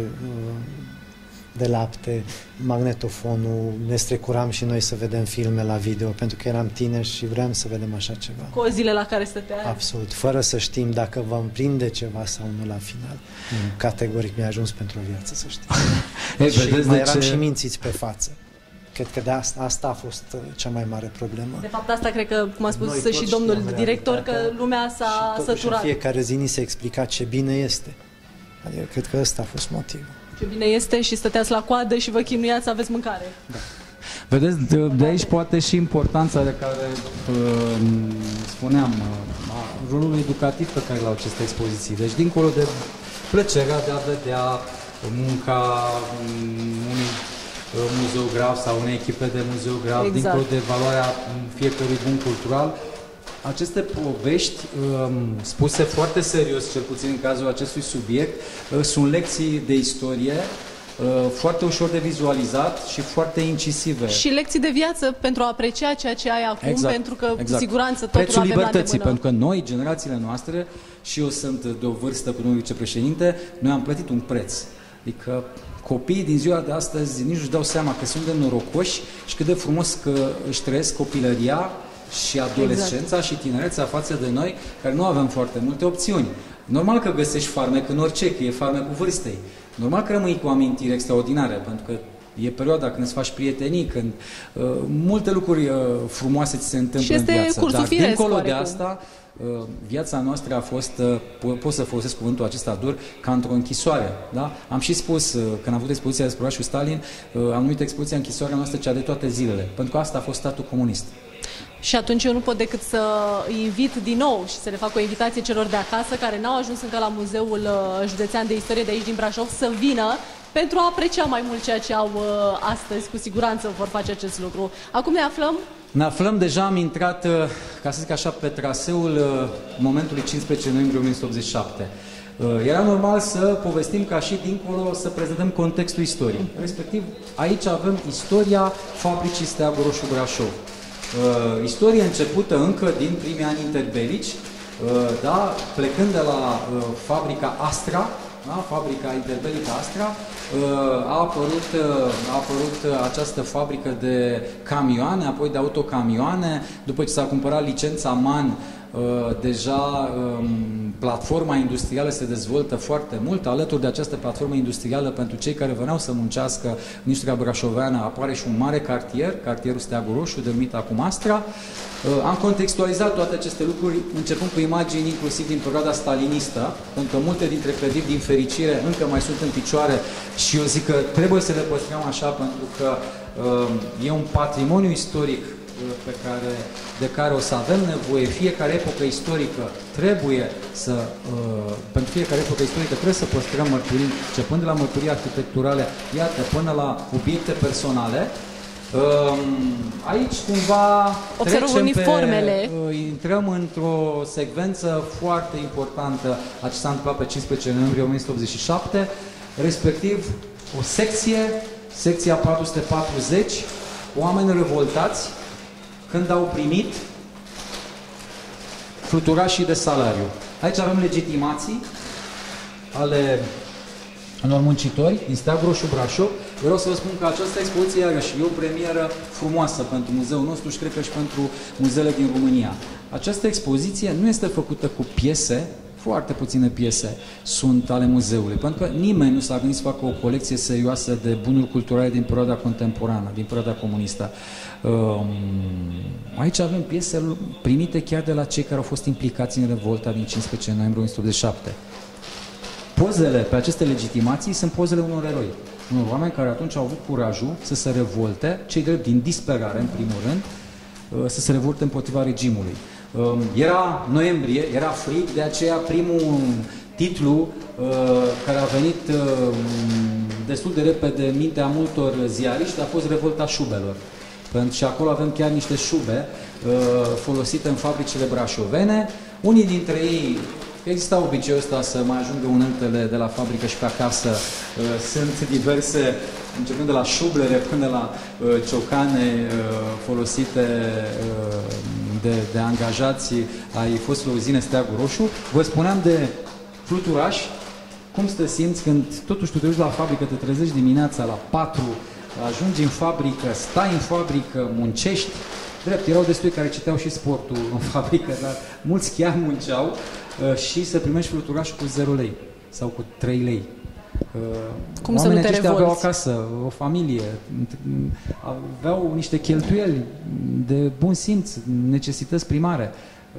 de lapte, magnetofonul, ne strecuram și noi să vedem filme la video, pentru că eram tineri și vreau să vedem așa ceva. Cozile la care stăteai. Absolut, fără să știm dacă vom prinde ceva sau nu la final. Categoric mi-a ajuns pentru o viață, să știi. Și mai eram și mințiți pe față. Cred că de asta a fost cea mai mare problemă. De fapt, asta cred că, cum a spus și domnul director, că lumea s-a săturat. Și fiecare zi ni se explica ce bine este. Adică cred că ăsta a fost motivul. Ce bine este și stăteați la coadă și vă chinuiați să aveți mâncare. Da. Vedeți, de aici poate și importanța de care spuneam, rolul educativ pe care l-au aceste expoziții. Deci, dincolo de plăcerea de a vedea munca unui muzeograf sau unei echipe de muzeograf, exact, dincolo de valoarea fiecărui bun cultural, aceste povești, spuse foarte serios, cel puțin în cazul acestui subiect, sunt lecții de istorie, foarte ușor de vizualizat și foarte incisive. Și lecții de viață pentru a aprecia ceea ce ai acum, exact, pentru că cu siguranță totul prețul avem libertății, la pentru că noi, generațiile noastre, și eu sunt de o vârstă cu domnul vicepreședinte, noi am plătit un preț. Adică copiii din ziua de astăzi nici nu-și dau seama că sunt de norocoși și cât de frumos că își trăiesc copilăria și adolescența, exact, și tinerețea față de noi, care nu avem foarte multe opțiuni. Normal că găsești farmec în orice, că e farmecul vârstei. Normal că rămâi cu amintiri extraordinare, pentru că e perioada când îți faci prietenii, când multe lucruri frumoase ți se întâmplă în viață. Dar dincolo de asta, viața noastră a fost, pot să folosesc cuvântul acesta dur, ca într-o închisoare. Da? Am și spus, când am avut expoziția despre orașul Stalin, am numit expoziția închisoarea noastră cea de toate zilele, pentru că asta a fost statul comunist. Și atunci eu nu pot decât să îi invit din nou și să le fac o invitație celor de acasă care n-au ajuns încă la Muzeul Județean de Istorie de aici din Brașov să vină pentru a aprecia mai mult ceea ce au astăzi. Cu siguranță vor face acest lucru. Acum ne aflăm? Ne aflăm, deja am intrat, ca să zic așa, pe traseul momentului 15 noiembrie 1987. Era normal să povestim ca și dincolo să prezentăm contextul istoriei. Respectiv, aici avem istoria fabricii Steagul Roșu Brașov. Istorie începută încă din primii ani interbelici, da, plecând de la fabrica Astra, da, fabrica interbelică Astra, a apărut această fabrică de camioane, apoi de autocamioane, după ce s-a cumpărat licența MAN, deja platforma industrială se dezvoltă foarte mult. Alături de această platformă industrială, pentru cei care veneau să muncească în industria brașoveană, apare și un mare cartier, cartierul Steagul Roșu, denumit acum Astra. Am contextualizat toate aceste lucruri, începând cu imagini inclusiv din perioada stalinistă, pentru că multe dintre clădiri, din fericire, încă mai sunt în picioare și eu zic că trebuie să le păstrăm așa, pentru că e un patrimoniu istoric de care o să avem nevoie. Fiecare epocă istorică trebuie să, pentru fiecare epocă istorică trebuie să păstrăm mărturii, începând de la mărturii arhitecturale, iată, până la obiecte personale. Aici cumva observăm uniformele. Intrăm într-o secvență foarte importantă a ce s-a întâmplat pe 15 noiembrie 1987, respectiv o secția 440, oameni revoltați când au primit fluturașii de salariu. Aici avem legitimații ale unor muncitori din Steagul Roșu Brașov. Vreau să vă spun că această expoziție iarăși e o premieră frumoasă pentru muzeul nostru și cred că și pentru muzeele din România. Această expoziție nu este făcută cu piese, foarte puține piese sunt ale muzeului, pentru că nimeni nu s-a gândit să facă o colecție serioasă de bunuri culturale din perioada contemporană, din perioada comunistă. Aici avem piese primite chiar de la cei care au fost implicați în revolta din 15 noiembrie 1987. Pozele pe aceste legitimații sunt pozele unor eroi, unor oameni care atunci au avut curajul să se revolte, cei drept din disperare, în primul rând, să se revolte împotriva regimului. Era noiembrie, era frig, de aceea titlu care a venit destul de repede în mintea multor ziariști, a fost Revolta șubelor. Și acolo avem chiar niște șube folosite în fabricile brașovene. Unii dintre ei, exista obiceiul ăsta să mai ajungă uneltele de la fabrică și pe acasă, sunt diverse, începând de la șublere până la ciocane folosite de angajați ai fostului uzine Steagul Roșu. Vă spuneam de fluturași, cum să te simți când totuși tu te duci la fabrică, te trezești dimineața la 4, ajungi în fabrică, stai în fabrică, muncești. Drept, erau destui care citeau și sportul în fabrică, dar mulți chiar munceau și să primești fluturașul cu 0 lei sau cu 3 lei. Cum să nu te revolți? Aveau acasă, o familie, aveau niște cheltuieli de bun simț, necesități primare.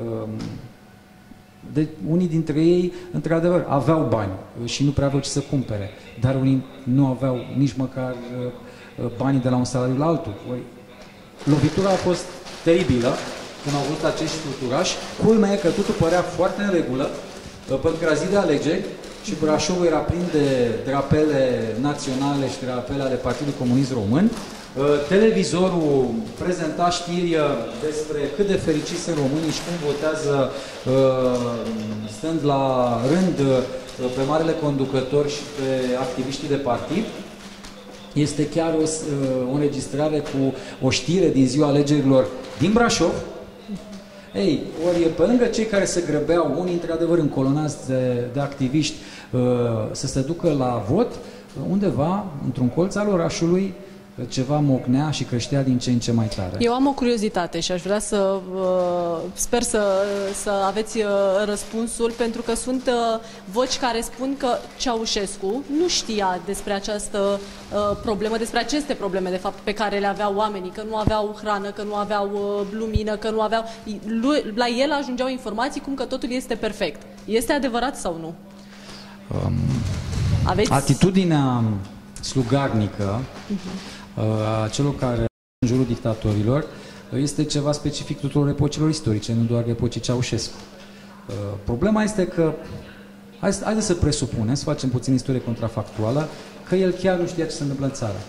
Unii dintre ei, într-adevăr, aveau bani și nu prea aveau ce să cumpere, dar unii nu aveau nici măcar banii de la un salariu la altul. Lovitura a fost teribilă când au văzut acești fluturași. Culmea e că totul părea foarte în regulă, pentru că era zi de alegeri și Brașovul era plin de drapele naționale și drapele ale Partidului Comunist Român. Televizorul prezenta știri despre cât de fericiți sunt românii și cum votează stând la rând pe marele conducător și pe activiștii de partid. Este chiar o înregistrare cu o știre din ziua alegerilor din Brașov. Ei, ori pe lângă cei care se grăbeau, unii într-adevăr încolonați de activiști, să se ducă la vot, undeva, într-un colț al orașului, ceva mocnea și creștea din ce în ce mai tare. Eu am o curiozitate și aș vrea să sper să aveți răspunsul, pentru că sunt voci care spun că Ceaușescu nu știa despre această problemă, despre aceste probleme, de fapt, pe care le aveau oamenii, că nu aveau hrană, că nu aveau lumină, că nu aveau... La el ajungeau informații cum că totul este perfect. Este adevărat sau nu? Aveți... Atitudinea slugarnică a celor care în jurul dictatorilor este ceva specific tuturor epocilor istorice, nu doar epocii Ceaușescu. Problema este că, haideți să presupunem, să facem puțin istorie contrafactuală, că el chiar nu știa ce se întâmplă în țară.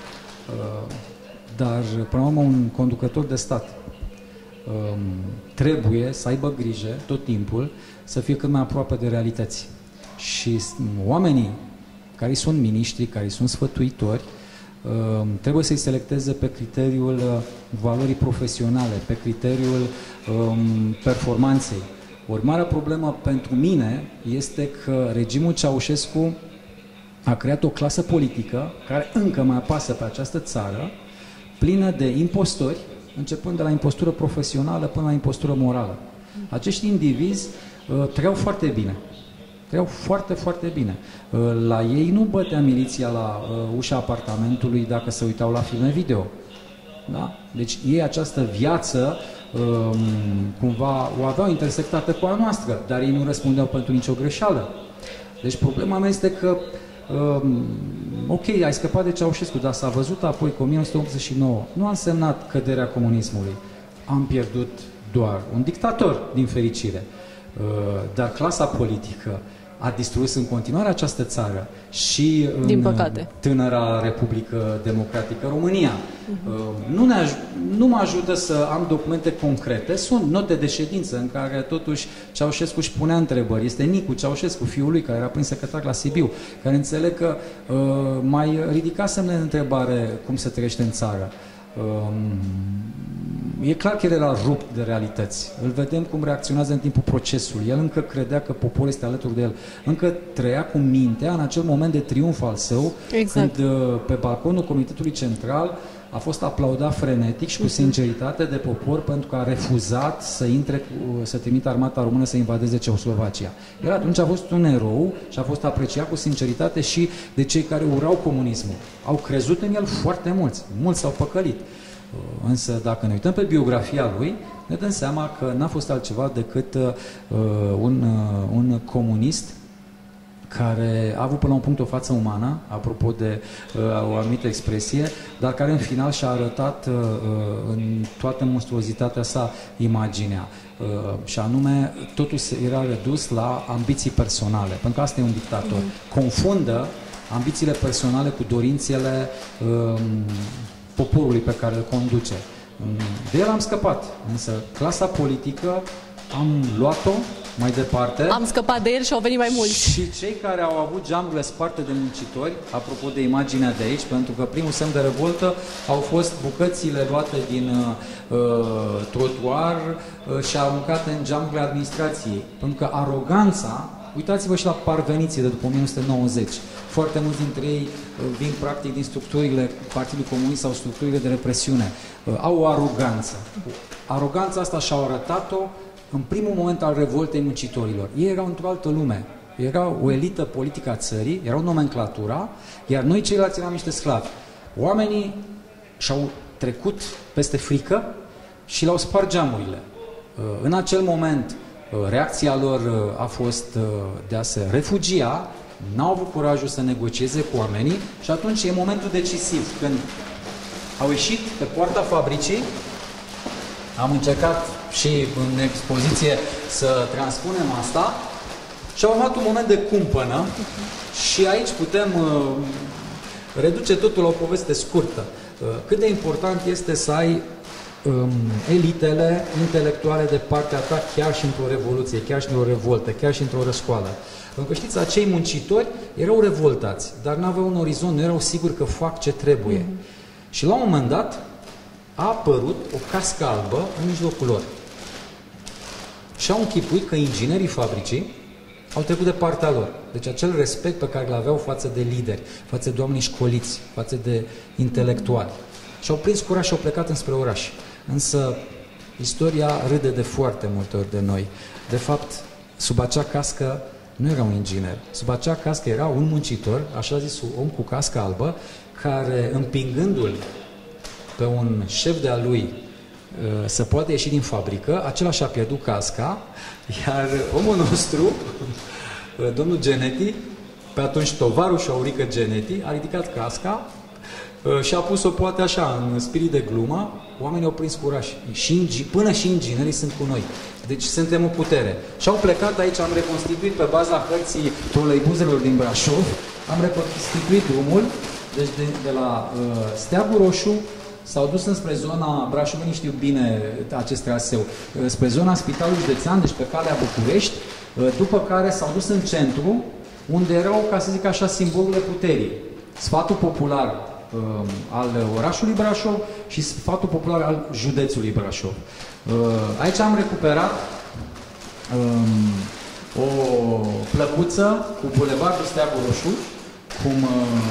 Dar, până la urmă, un conducător de stat trebuie să aibă grijă tot timpul să fie cât mai aproape de realități. Și oamenii care sunt miniștri, care sunt sfătuitori, trebuie să-i selecteze pe criteriul valorii profesionale, pe criteriul performanței. Ori marea problemă pentru mine este că regimul Ceaușescu a creat o clasă politică care încă mai apasă pe această țară, plină de impostori, începând de la impostură profesională până la impostură morală. Acești indivizi trăiau foarte bine. Trăiau foarte, foarte bine. La ei nu bătea miliția la ușa apartamentului dacă se uitau la filme video. Da? Deci ei această viață cumva o aveau intersectată cu a noastră, dar ei nu răspundeau pentru nicio greșeală. Deci problema mea este că ok, ai scăpat de Ceaușescu, dar s-a văzut apoi că 1989 nu a însemnat căderea comunismului. Am pierdut doar un dictator, din fericire. Dar clasa politică a distrus în continuare această țară și în tânăra Republică Democratică România. Nu mă ajută să am documente concrete, sunt note de ședință în care totuși Ceaușescu își punea întrebări. Este Nicu Ceaușescu, fiul lui, care era prins secretar la Sibiu, care înțeleg că mai ridica semne de întrebare cum se trăiește în țară. E clar că el era rupt de realități. Îl vedem cum reacționează în timpul procesului. El încă credea că poporul este alături de el. Încă trăia cu mintea în acel moment de triumf al său, exact. Când pe balconul Comitetului Central a fost aplaudat frenetic și cu sinceritate de popor pentru că a refuzat să trimită armata română să invadeze Ceoslovacia. El atunci a fost un erou și a fost apreciat cu sinceritate și de cei care urau comunismul. Au crezut în el foarte mulți. Mulți s-au păcălit. Însă, dacă ne uităm pe biografia lui, ne dăm seama că n-a fost altceva decât un comunist care a avut până la un punct o față umană, apropo de o anumită expresie, dar care în final și-a arătat în toată monstruozitatea sa imaginea. și anume totul era redus la ambiții personale, pentru că asta e un dictator. Confundă ambițiile personale cu dorințele poporului pe care îl conduce. De el am scăpat, însă clasa politică am luat-o mai departe. Am scăpat de el și au venit mai mulți. Și cei care au avut geamurile sparte de muncitori, apropo de imaginea de aici, pentru că primul semn de revoltă au fost bucățile luate din trotuar și aruncate în geamurile administrației. Pentru că aroganța, uitați-vă și la parveniții de după 1990. Foarte mulți dintre ei vin practic din structurile Partidului Comunist sau structurile de represiune. Au o aroganță. Aroganța asta și-au arătat-o în primul moment al revoltei muncitorilor. Ei erau într-o altă lume. Era o elită politică a țării, erau nomenclatura, iar noi ceilalți eram niște sclavi. Oamenii și-au trecut peste frică și le-au spart geamurile. În acel moment, reacția lor a fost de a se refugia, n-au avut curajul să negocieze cu oamenii și atunci e momentul decisiv, când au ieșit pe poarta fabricii. Am încercat și în expoziție să transpunem asta și au avut un moment de cumpănă și aici putem reduce totul la o poveste scurtă. Cât de important este să ai elitele intelectuale de partea ta chiar și într-o revoluție, chiar și într-o revoltă, chiar și într-o răscoală. Pentru că știți, acei muncitori erau revoltați, dar n-aveau un orizont, nu erau siguri că fac ce trebuie. Și la un moment dat a apărut o cască albă în mijlocul lor. Și au închipuit că inginerii fabricii au trecut de partea lor. Deci acel respect pe care îl aveau față de lideri, față de oameni școliți, față de intelectuali. Și au prins curaj și au plecat înspre oraș. Însă istoria râde de foarte multe ori de noi. De fapt, sub acea cască nu era un inginer. Sub acea cască era un muncitor, așa zis, om cu cască albă, care împingându-l pe un șef de-a lui să poată ieși din fabrică, acela și-a pierdut casca, iar omul nostru, domnul Geneti, pe atunci tovarășul Aurică Geneti, a ridicat casca și a pus-o poate așa, în spirit de glumă, oamenii au prins curaj. Până și inginerii sunt cu noi. Deci suntem o putere. Și au plecat aici, am reconstituit pe baza hărții troleibuzelor din Brașov, am reconstituit drumul, deci de la Steagul Roșu, s-au dus înspre zona, brașovenii știu bine acest traseu, spre zona Spitalului Județean, deci pe calea București, după care s-au dus în centru, unde erau, ca să zic așa, simbolurile puterii. Sfatul popular al orașului Brașov și sfatul popular al județului Brașov. Aici am recuperat o plăcuță cu bulevardul Steagul Roșu, cum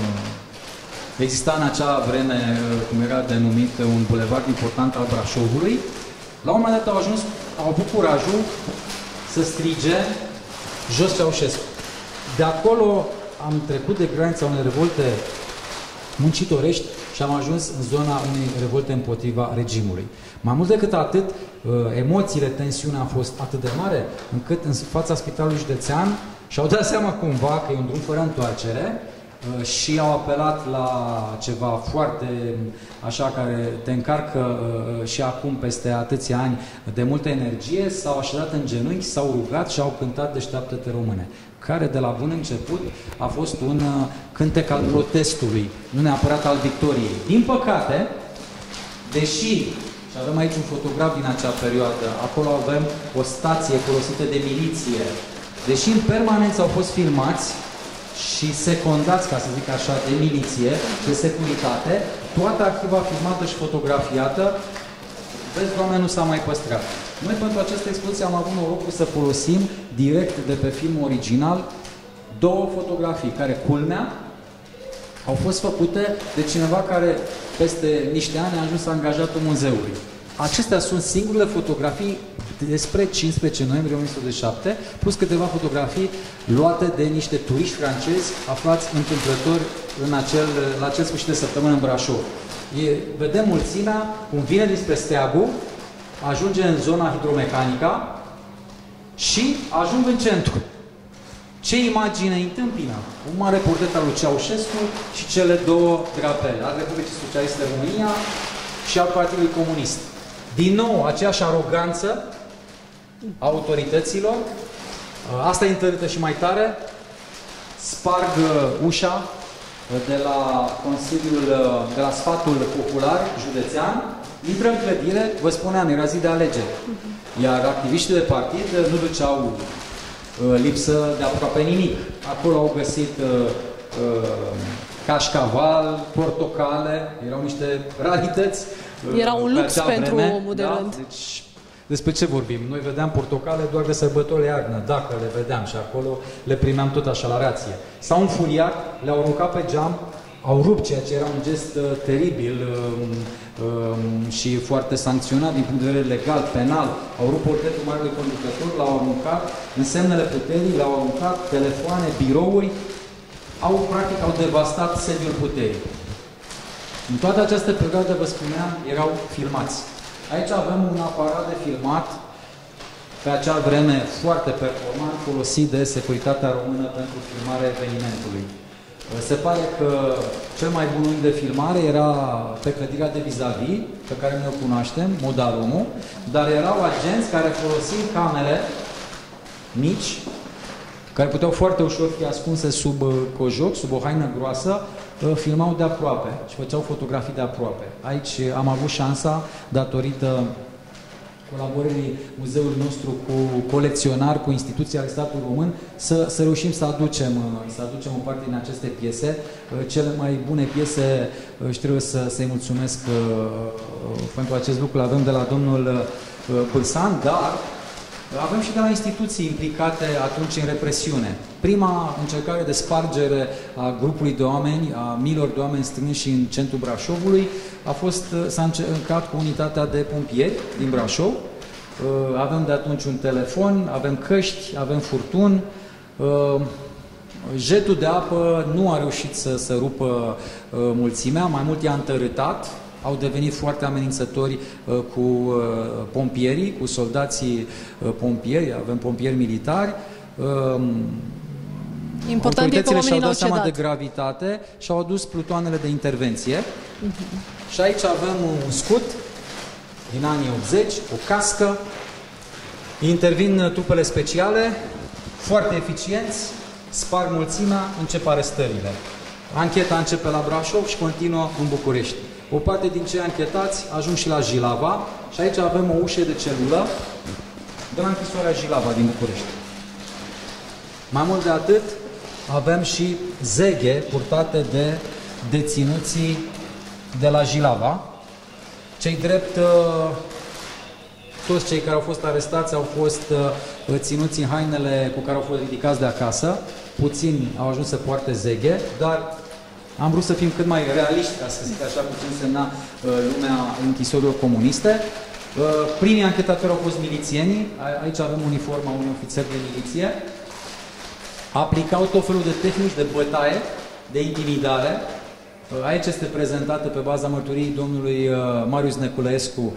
exista în acea vreme, cum era denumit, un bulevard important al Brașovului. La un moment dat au avut curajul să strige jos Ceaușescu. De acolo am trecut de granița unei revolte muncitorești și am ajuns în zona unei revolte împotriva regimului. Mai mult decât atât, emoțiile, tensiunea a fost atât de mare, încât în fața Spitalului Județean și-au dat seama cumva că e un drum fără întoarcere și au apelat la ceva foarte așa, care te încarcă și acum peste atâția ani de multă energie, s-au așezat în genunchi, s-au rugat și au cântat Deșteaptă-te române, care de la bun început a fost un cântec al protestului, nu neapărat al victoriei. Din păcate, deși, și avem aici un fotograf din acea perioadă, acolo avem o stație folosită de miliție, deși în permanență au fost filmați și secundați, ca să zic așa, de miliție, de securitate, toată arhiva filmată și fotografiată, vezi, Doamne, nu s-a mai păstrat. Noi pentru această expoziție am avut norocul să folosim direct de pe filmul original două fotografii, care, culmea, au fost făcute de cineva care peste niște ani a ajuns angajatul muzeului. Acestea sunt singurele fotografii despre 15 noiembrie 1907, plus câteva fotografii luate de niște turiști francezi aflați întâmplător la acel sfârșit de săptămână în Brașov. Vedem mulțimea cum vine dinspre Steagul, ajunge în zona hidromecanica și ajung în centru. Ce imagine întâmpină? Un mare portret al lui Ceaușescu și cele două drapele, al Republicii Socialiste România și al Partidului Comunist. Din nou, aceeași aroganță, autorităților. Asta e întărită și mai tare. Sparg ușa de la Consiliul, de la Sfatul Popular Județean, intră în clădire, vă spuneam, era zi de alegeri. Iar activiștii de partid nu duceau lipsă de aproape nimic. Acolo au găsit cașcaval, portocale, erau niște rarități. Era un lux pentru omul de rând. Deci, despre ce vorbim? Noi vedeam portocale doar de sărbători iarnă, dacă le vedeam, și acolo le primeam tot așa la rație. S-au înfuriat, le-au aruncat pe geam, au rupt, ceea ce era un gest teribil și foarte sancționat din punct de vedere legal, penal. Au rupt portretul marelui conducător, l-au aruncat în semnele puterii, l-au aruncat telefoane, birouri, practic au devastat sediul puterii. În toată această perioadă, vă spuneam, erau filmați. Aici avem un aparat de filmat, pe acea vreme foarte performant, folosit de Securitatea Română pentru filmarea evenimentului. Se pare că cel mai bun unghi de filmare era pe clădirea de vis-a-vis, pe care noi o cunoaștem, Modarumul, dar erau agenți care folosind camere mici, care puteau foarte ușor fi ascunse sub cojoc, sub o haină groasă, filmau de aproape și făceau fotografii de aproape. Aici am avut șansa, datorită colaborării muzeului nostru cu colecționari, cu instituții ale statului român, să reușim să aducem o parte din aceste piese. Cele mai bune piese, și trebuie să-i mulțumesc pentru acest lucru, le avem de la domnul Bârsan, dar avem și de la instituții implicate atunci în represiune. Prima încercare de spargere a grupului de oameni, a miilor de oameni strânși în centrul Brașovului, s-a încercat cu unitatea de pompieri din Brașov. Avem de atunci un telefon, avem căști, avem furtun. Jetul de apă nu a reușit să rupă mulțimea, mai mult i-a întărâtat. Au devenit foarte amenințători cu pompierii, cu soldații pompieri, avem pompieri militari. Important e că oamenii și-au n-au dat seama cedat. de gravitate și au adus plutoanele de intervenție. Și aici avem un scut din anii 80, o cască. Intervin trupele speciale, foarte eficienți, sparg mulțimea, încep arestările. Ancheta începe la Brașov și continuă în București. O parte din cei anchetați ajung și la Jilava și aici avem o ușă de celulă de la închisoarea Jilava din București. Mai mult de atât, avem și zeghe purtate de deținuții de la Jilava. Cei drept, toți cei care au fost arestați au fost ținuți în hainele cu care au fost ridicați de acasă. Puțini au ajuns să poarte zeghe, dar am vrut să fim cât mai realiști, ca să zic așa, cu ce însemna lumea închisorilor comuniste. Primii anchetatori au fost milițienii. Aici avem uniforma unui ofițer de miliție. Aplicau tot felul de tehnici de bătaie, de intimidare. Aici este prezentată pe baza mărturiei domnului Marius Neculescu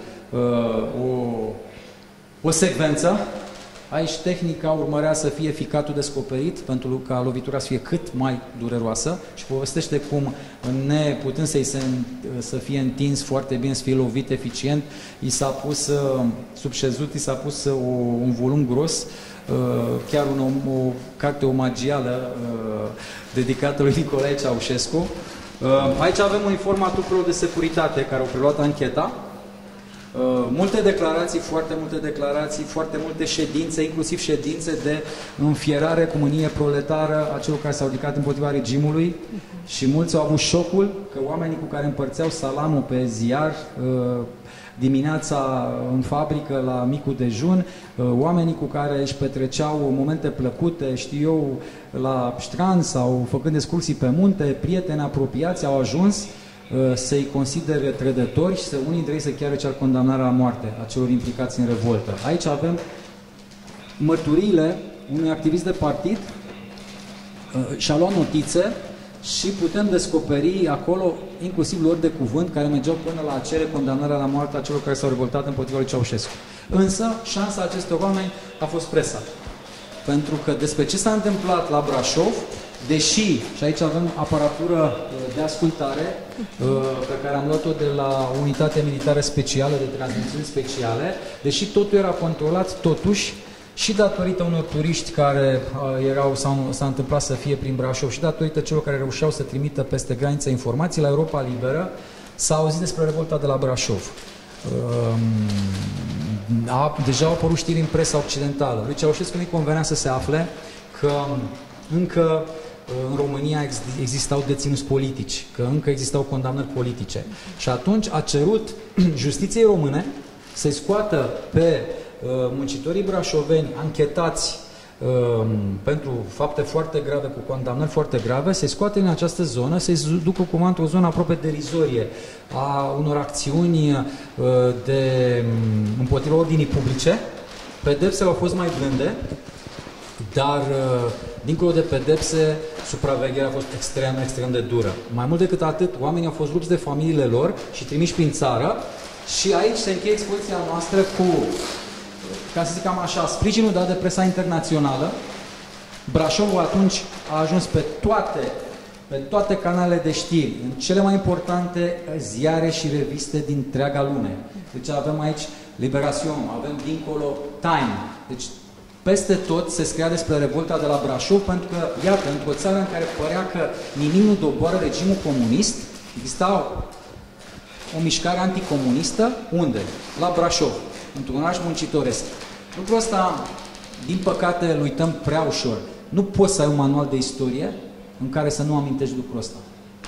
o secvență. Aici tehnica urmărea să fie ficatul descoperit pentru ca lovitura să fie cât mai dureroasă și povestește cum, neputând să fie întins foarte bine, să fie lovit eficient, i s-a pus sub șezut, i s-a pus un volum gros, chiar o carte omagială dedicată lui Nicolae Ceaușescu. Aici avem uniforma trupelor de securitate care au preluat ancheta. Multe declarații, foarte multe ședințe, inclusiv ședințe de înfierare cu mânie proletară a celor care s-au ridicat împotriva regimului și mulți au avut șocul că oamenii cu care împărțeau salamul pe ziar dimineața în fabrică la micul dejun, oamenii cu care își petreceau momente plăcute, știu eu, la ștran sau făcând excursii pe munte, prieteni apropiați au ajuns să-i considere trădători și unii dintre ei să chiar cer condamnarea la moarte a celor implicați în revoltă. Aici avem mărturiile unui activist de partid și-a luat notițe și putem descoperi acolo inclusiv luări de cuvânt care mergeau până la a cere condamnarea la moarte a celor care s-au revoltat împotriva lui Ceaușescu. Însă, șansa acestor oameni a fost presa. Pentru că despre ce s-a întâmplat la Brașov deși, și aici avem aparatură de ascultare pe care am luat-o de la Unitatea Militară Specială de Transmisiuni Speciale, deși totul era controlat, totuși, și datorită unor turiști care s-a întâmplat să fie prin Brașov și datorită celor care reușeau să trimită peste graniță informații, la Europa Liberă s-a auzit despre revolta de la Brașov. Deja au apărut știri în presa occidentală. Lui Ceaușescu nu-i convenea să se afle că încă în România existau deținuți politici, că încă existau condamnări politice. Și atunci a cerut justiției române să-i scoată pe muncitorii brașoveni anchetați pentru fapte foarte grave, cu condamnări foarte grave, să-i scoate în această zonă, să-i ducă cumva într-o zonă aproape derizorie a unor acțiuni împotriva ordinii publice. Pedepsele au fost mai blânde, dar dincolo de pedepse, supravegherea a fost extrem, extrem de dură. Mai mult decât atât, oamenii au fost rupți de familiile lor și trimiși prin țară și aici se încheie expoziția noastră cu, ca să zic cam așa, sprijinul dat de presa internațională. Brașovul atunci a ajuns pe toate canalele de știri, în cele mai importante ziare și reviste din întreaga lume. Deci avem aici Liberación, avem dincolo Time. Deci peste tot se scria despre revolta de la Brașov, pentru că, iată, într-o țară în care părea că nimic nu doboară regimul comunist, exista o mișcare anticomunistă. Unde? La Brașov, într-un oraș muncitoresc. Lucrul ăsta, din păcate, îl uităm prea ușor. Nu poți să ai un manual de istorie în care să nu amintești lucrul ăsta.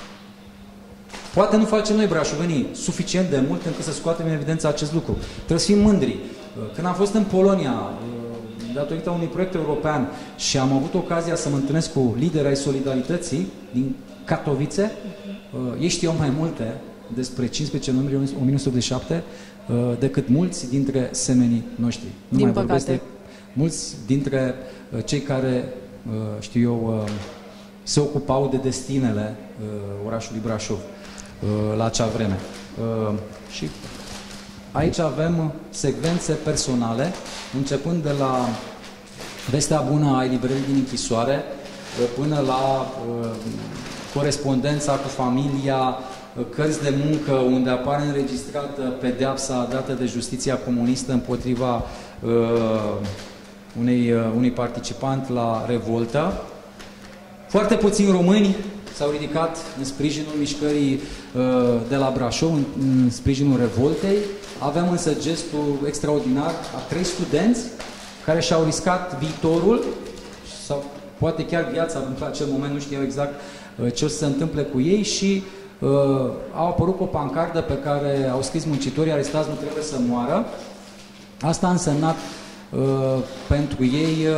Poate nu facem noi, brașovenii, suficient de mult încât să scoatem în evidență acest lucru. Trebuie să fim mândri. Când am fost în Polonia, datorită unui proiect european, și am avut ocazia să mă întâlnesc cu lideri ai Solidarității din Katowice, ei știau mai multe despre 15 noiembrie 1987 decât mulți dintre semenii noștri. Nu mai vorbesc de mulți dintre cei care, știu eu, se ocupau de destinele orașului Brașov la acea vreme. Și aici avem secvențe personale, începând de la vestea bună a eliberării din închisoare, până la corespondența cu familia, cărți de muncă unde apare înregistrată pedeapsa dată de justiția comunistă împotriva unui participant la revoltă. Foarte puțini români s-au ridicat în sprijinul mișcării de la Brașov, în sprijinul revoltei. Avem însă gestul extraordinar a 3 studenți care și-au riscat viitorul sau poate chiar viața în acel moment, nu știau exact ce o să se întâmple cu ei și au apărut cu o pancardă pe care au scris: muncitorii arestați nu trebuie să moară. Asta a însemnat pentru ei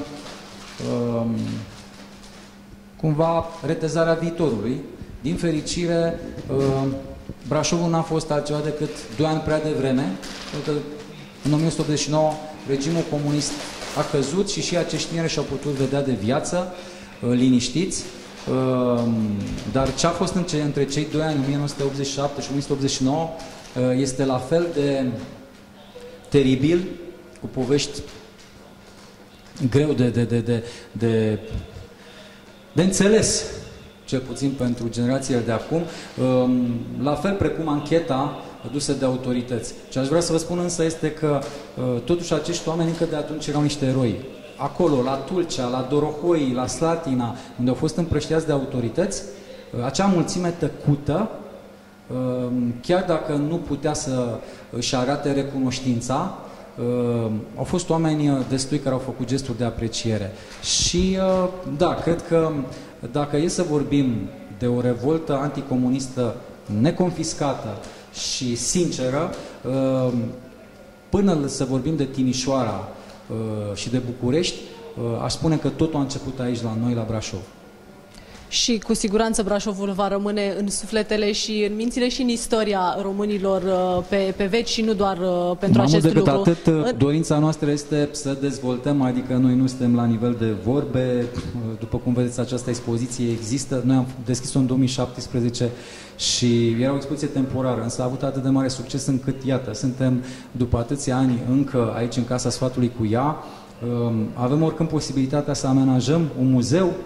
cumva retezarea viitorului. Din fericire, Brașovul n-a fost altceva decât 2 ani prea devreme, pentru că în 1989 regimul comunist a căzut și acești tineri și-au putut vedea de viață liniștiți. Dar ce a fost între cei 2 ani, 1987 și 1989, este la fel de teribil, cu povești greu de înțeles, cel puțin pentru generațiile de acum, la fel precum ancheta adusă de autorități. Ce aș vrea să vă spun însă este că totuși acești oameni încă de atunci erau niște eroi. Acolo, la Tulcea, la Dorohoi, la Slatina, unde au fost împrăștiați de autorități, acea mulțime tăcută, chiar dacă nu putea să își arate recunoștința, au fost oameni destui care au făcut gesturi de apreciere. Și da, cred că dacă e să vorbim de o revoltă anticomunistă neconfiscată și sinceră, până să vorbim de Timișoara și de București, aș spune că totul a început aici la noi, la Brașov. Și cu siguranță Brașovul va rămâne în sufletele și în mințile și în istoria românilor pe veci și nu doar pentru acest lucru. Mai mult decât atât, dorința noastră este să dezvoltăm, adică noi nu suntem la nivel de vorbe. După cum vedeți, această expoziție există. Noi am deschis-o în 2017 și era o expoziție temporară, însă a avut atât de mare succes încât, iată, suntem după atâția ani încă aici în Casa Sfatului cu ea. Avem oricând posibilitatea să amenajăm un muzeu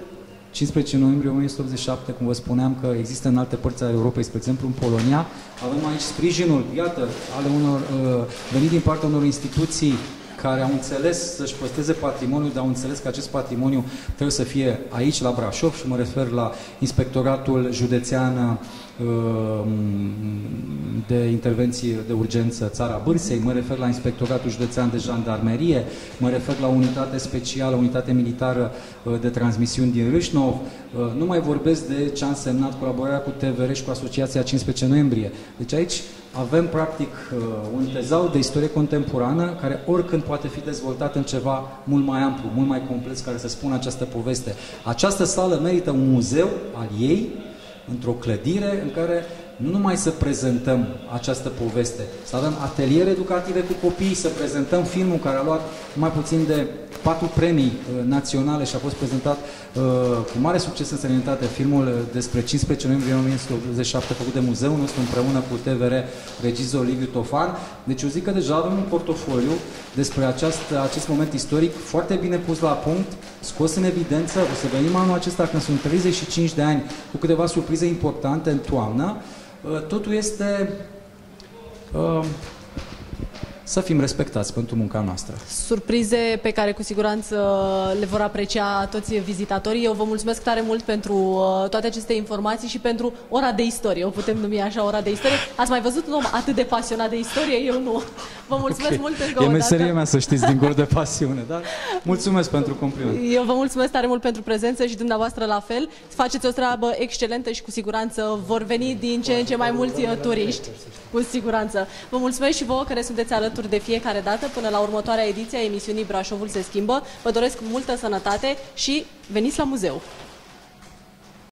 15 noiembrie 1987, cum vă spuneam că există în alte părți ale Europei, spre exemplu în Polonia. Avem aici sprijinul, iată, ale unor, venit din partea unor instituții care au înțeles să-și păstreze patrimoniul, dar au înțeles că acest patrimoniu trebuie să fie aici, la Brașov, și mă refer la Inspectoratul Județean de Intervenții de Urgență Țara Bârsei, mă refer la Inspectoratul Județean de Jandarmerie, mă refer la unitate specială, unitate militară de transmisiuni din Râșnov, nu mai vorbesc de ce a însemnat colaborarea cu TVR și cu Asociația 15 noiembrie. Deci aici avem, practic, un tezaur de istorie contemporană care oricând poate fi dezvoltat în ceva mult mai amplu, mult mai complex, care să spună această poveste. Această sală merită un muzeu al ei, într-o clădire în care nu numai să prezentăm această poveste, să avem ateliere educative cu copiii, să prezentăm filmul care a luat mai puțin de 4 premii naționale și a fost prezentat cu mare succes în străinătate, filmul despre 15 noiembrie 1987 făcut de muzeul nostru împreună cu TVR, regizor Liviu Tofan. Deci eu zic că deja avem un portofoliu despre acest moment istoric foarte bine pus la punct, scos în evidență. O să venim anul acesta când sunt 35 de ani cu câteva surprize importante în toamnă. Totul este să fim respectați pentru munca noastră. Surprize pe care cu siguranță le vor aprecia toți vizitatorii. Eu vă mulțumesc tare mult pentru toate aceste informații și pentru ora de istorie. O putem numi așa, ora de istorie. Ați mai văzut un om atât de pasionat de istorie? Eu nu. Vă mulțumesc mult încă o dată. E meseria mea, să știți, dincolo de pasiune, dar mulțumesc pentru compliment. Eu vă mulțumesc tare mult pentru prezență și dumneavoastră la fel. Faceți o treabă excelentă și cu siguranță vor veni din ce în ce mai mulți turiști. Cu siguranță. Vă mulțumesc și vouă care sunteți alături de fiecare dată. Până la următoarea ediție a emisiunii Brașovul se schimbă. Vă doresc multă sănătate și veniți la muzeu!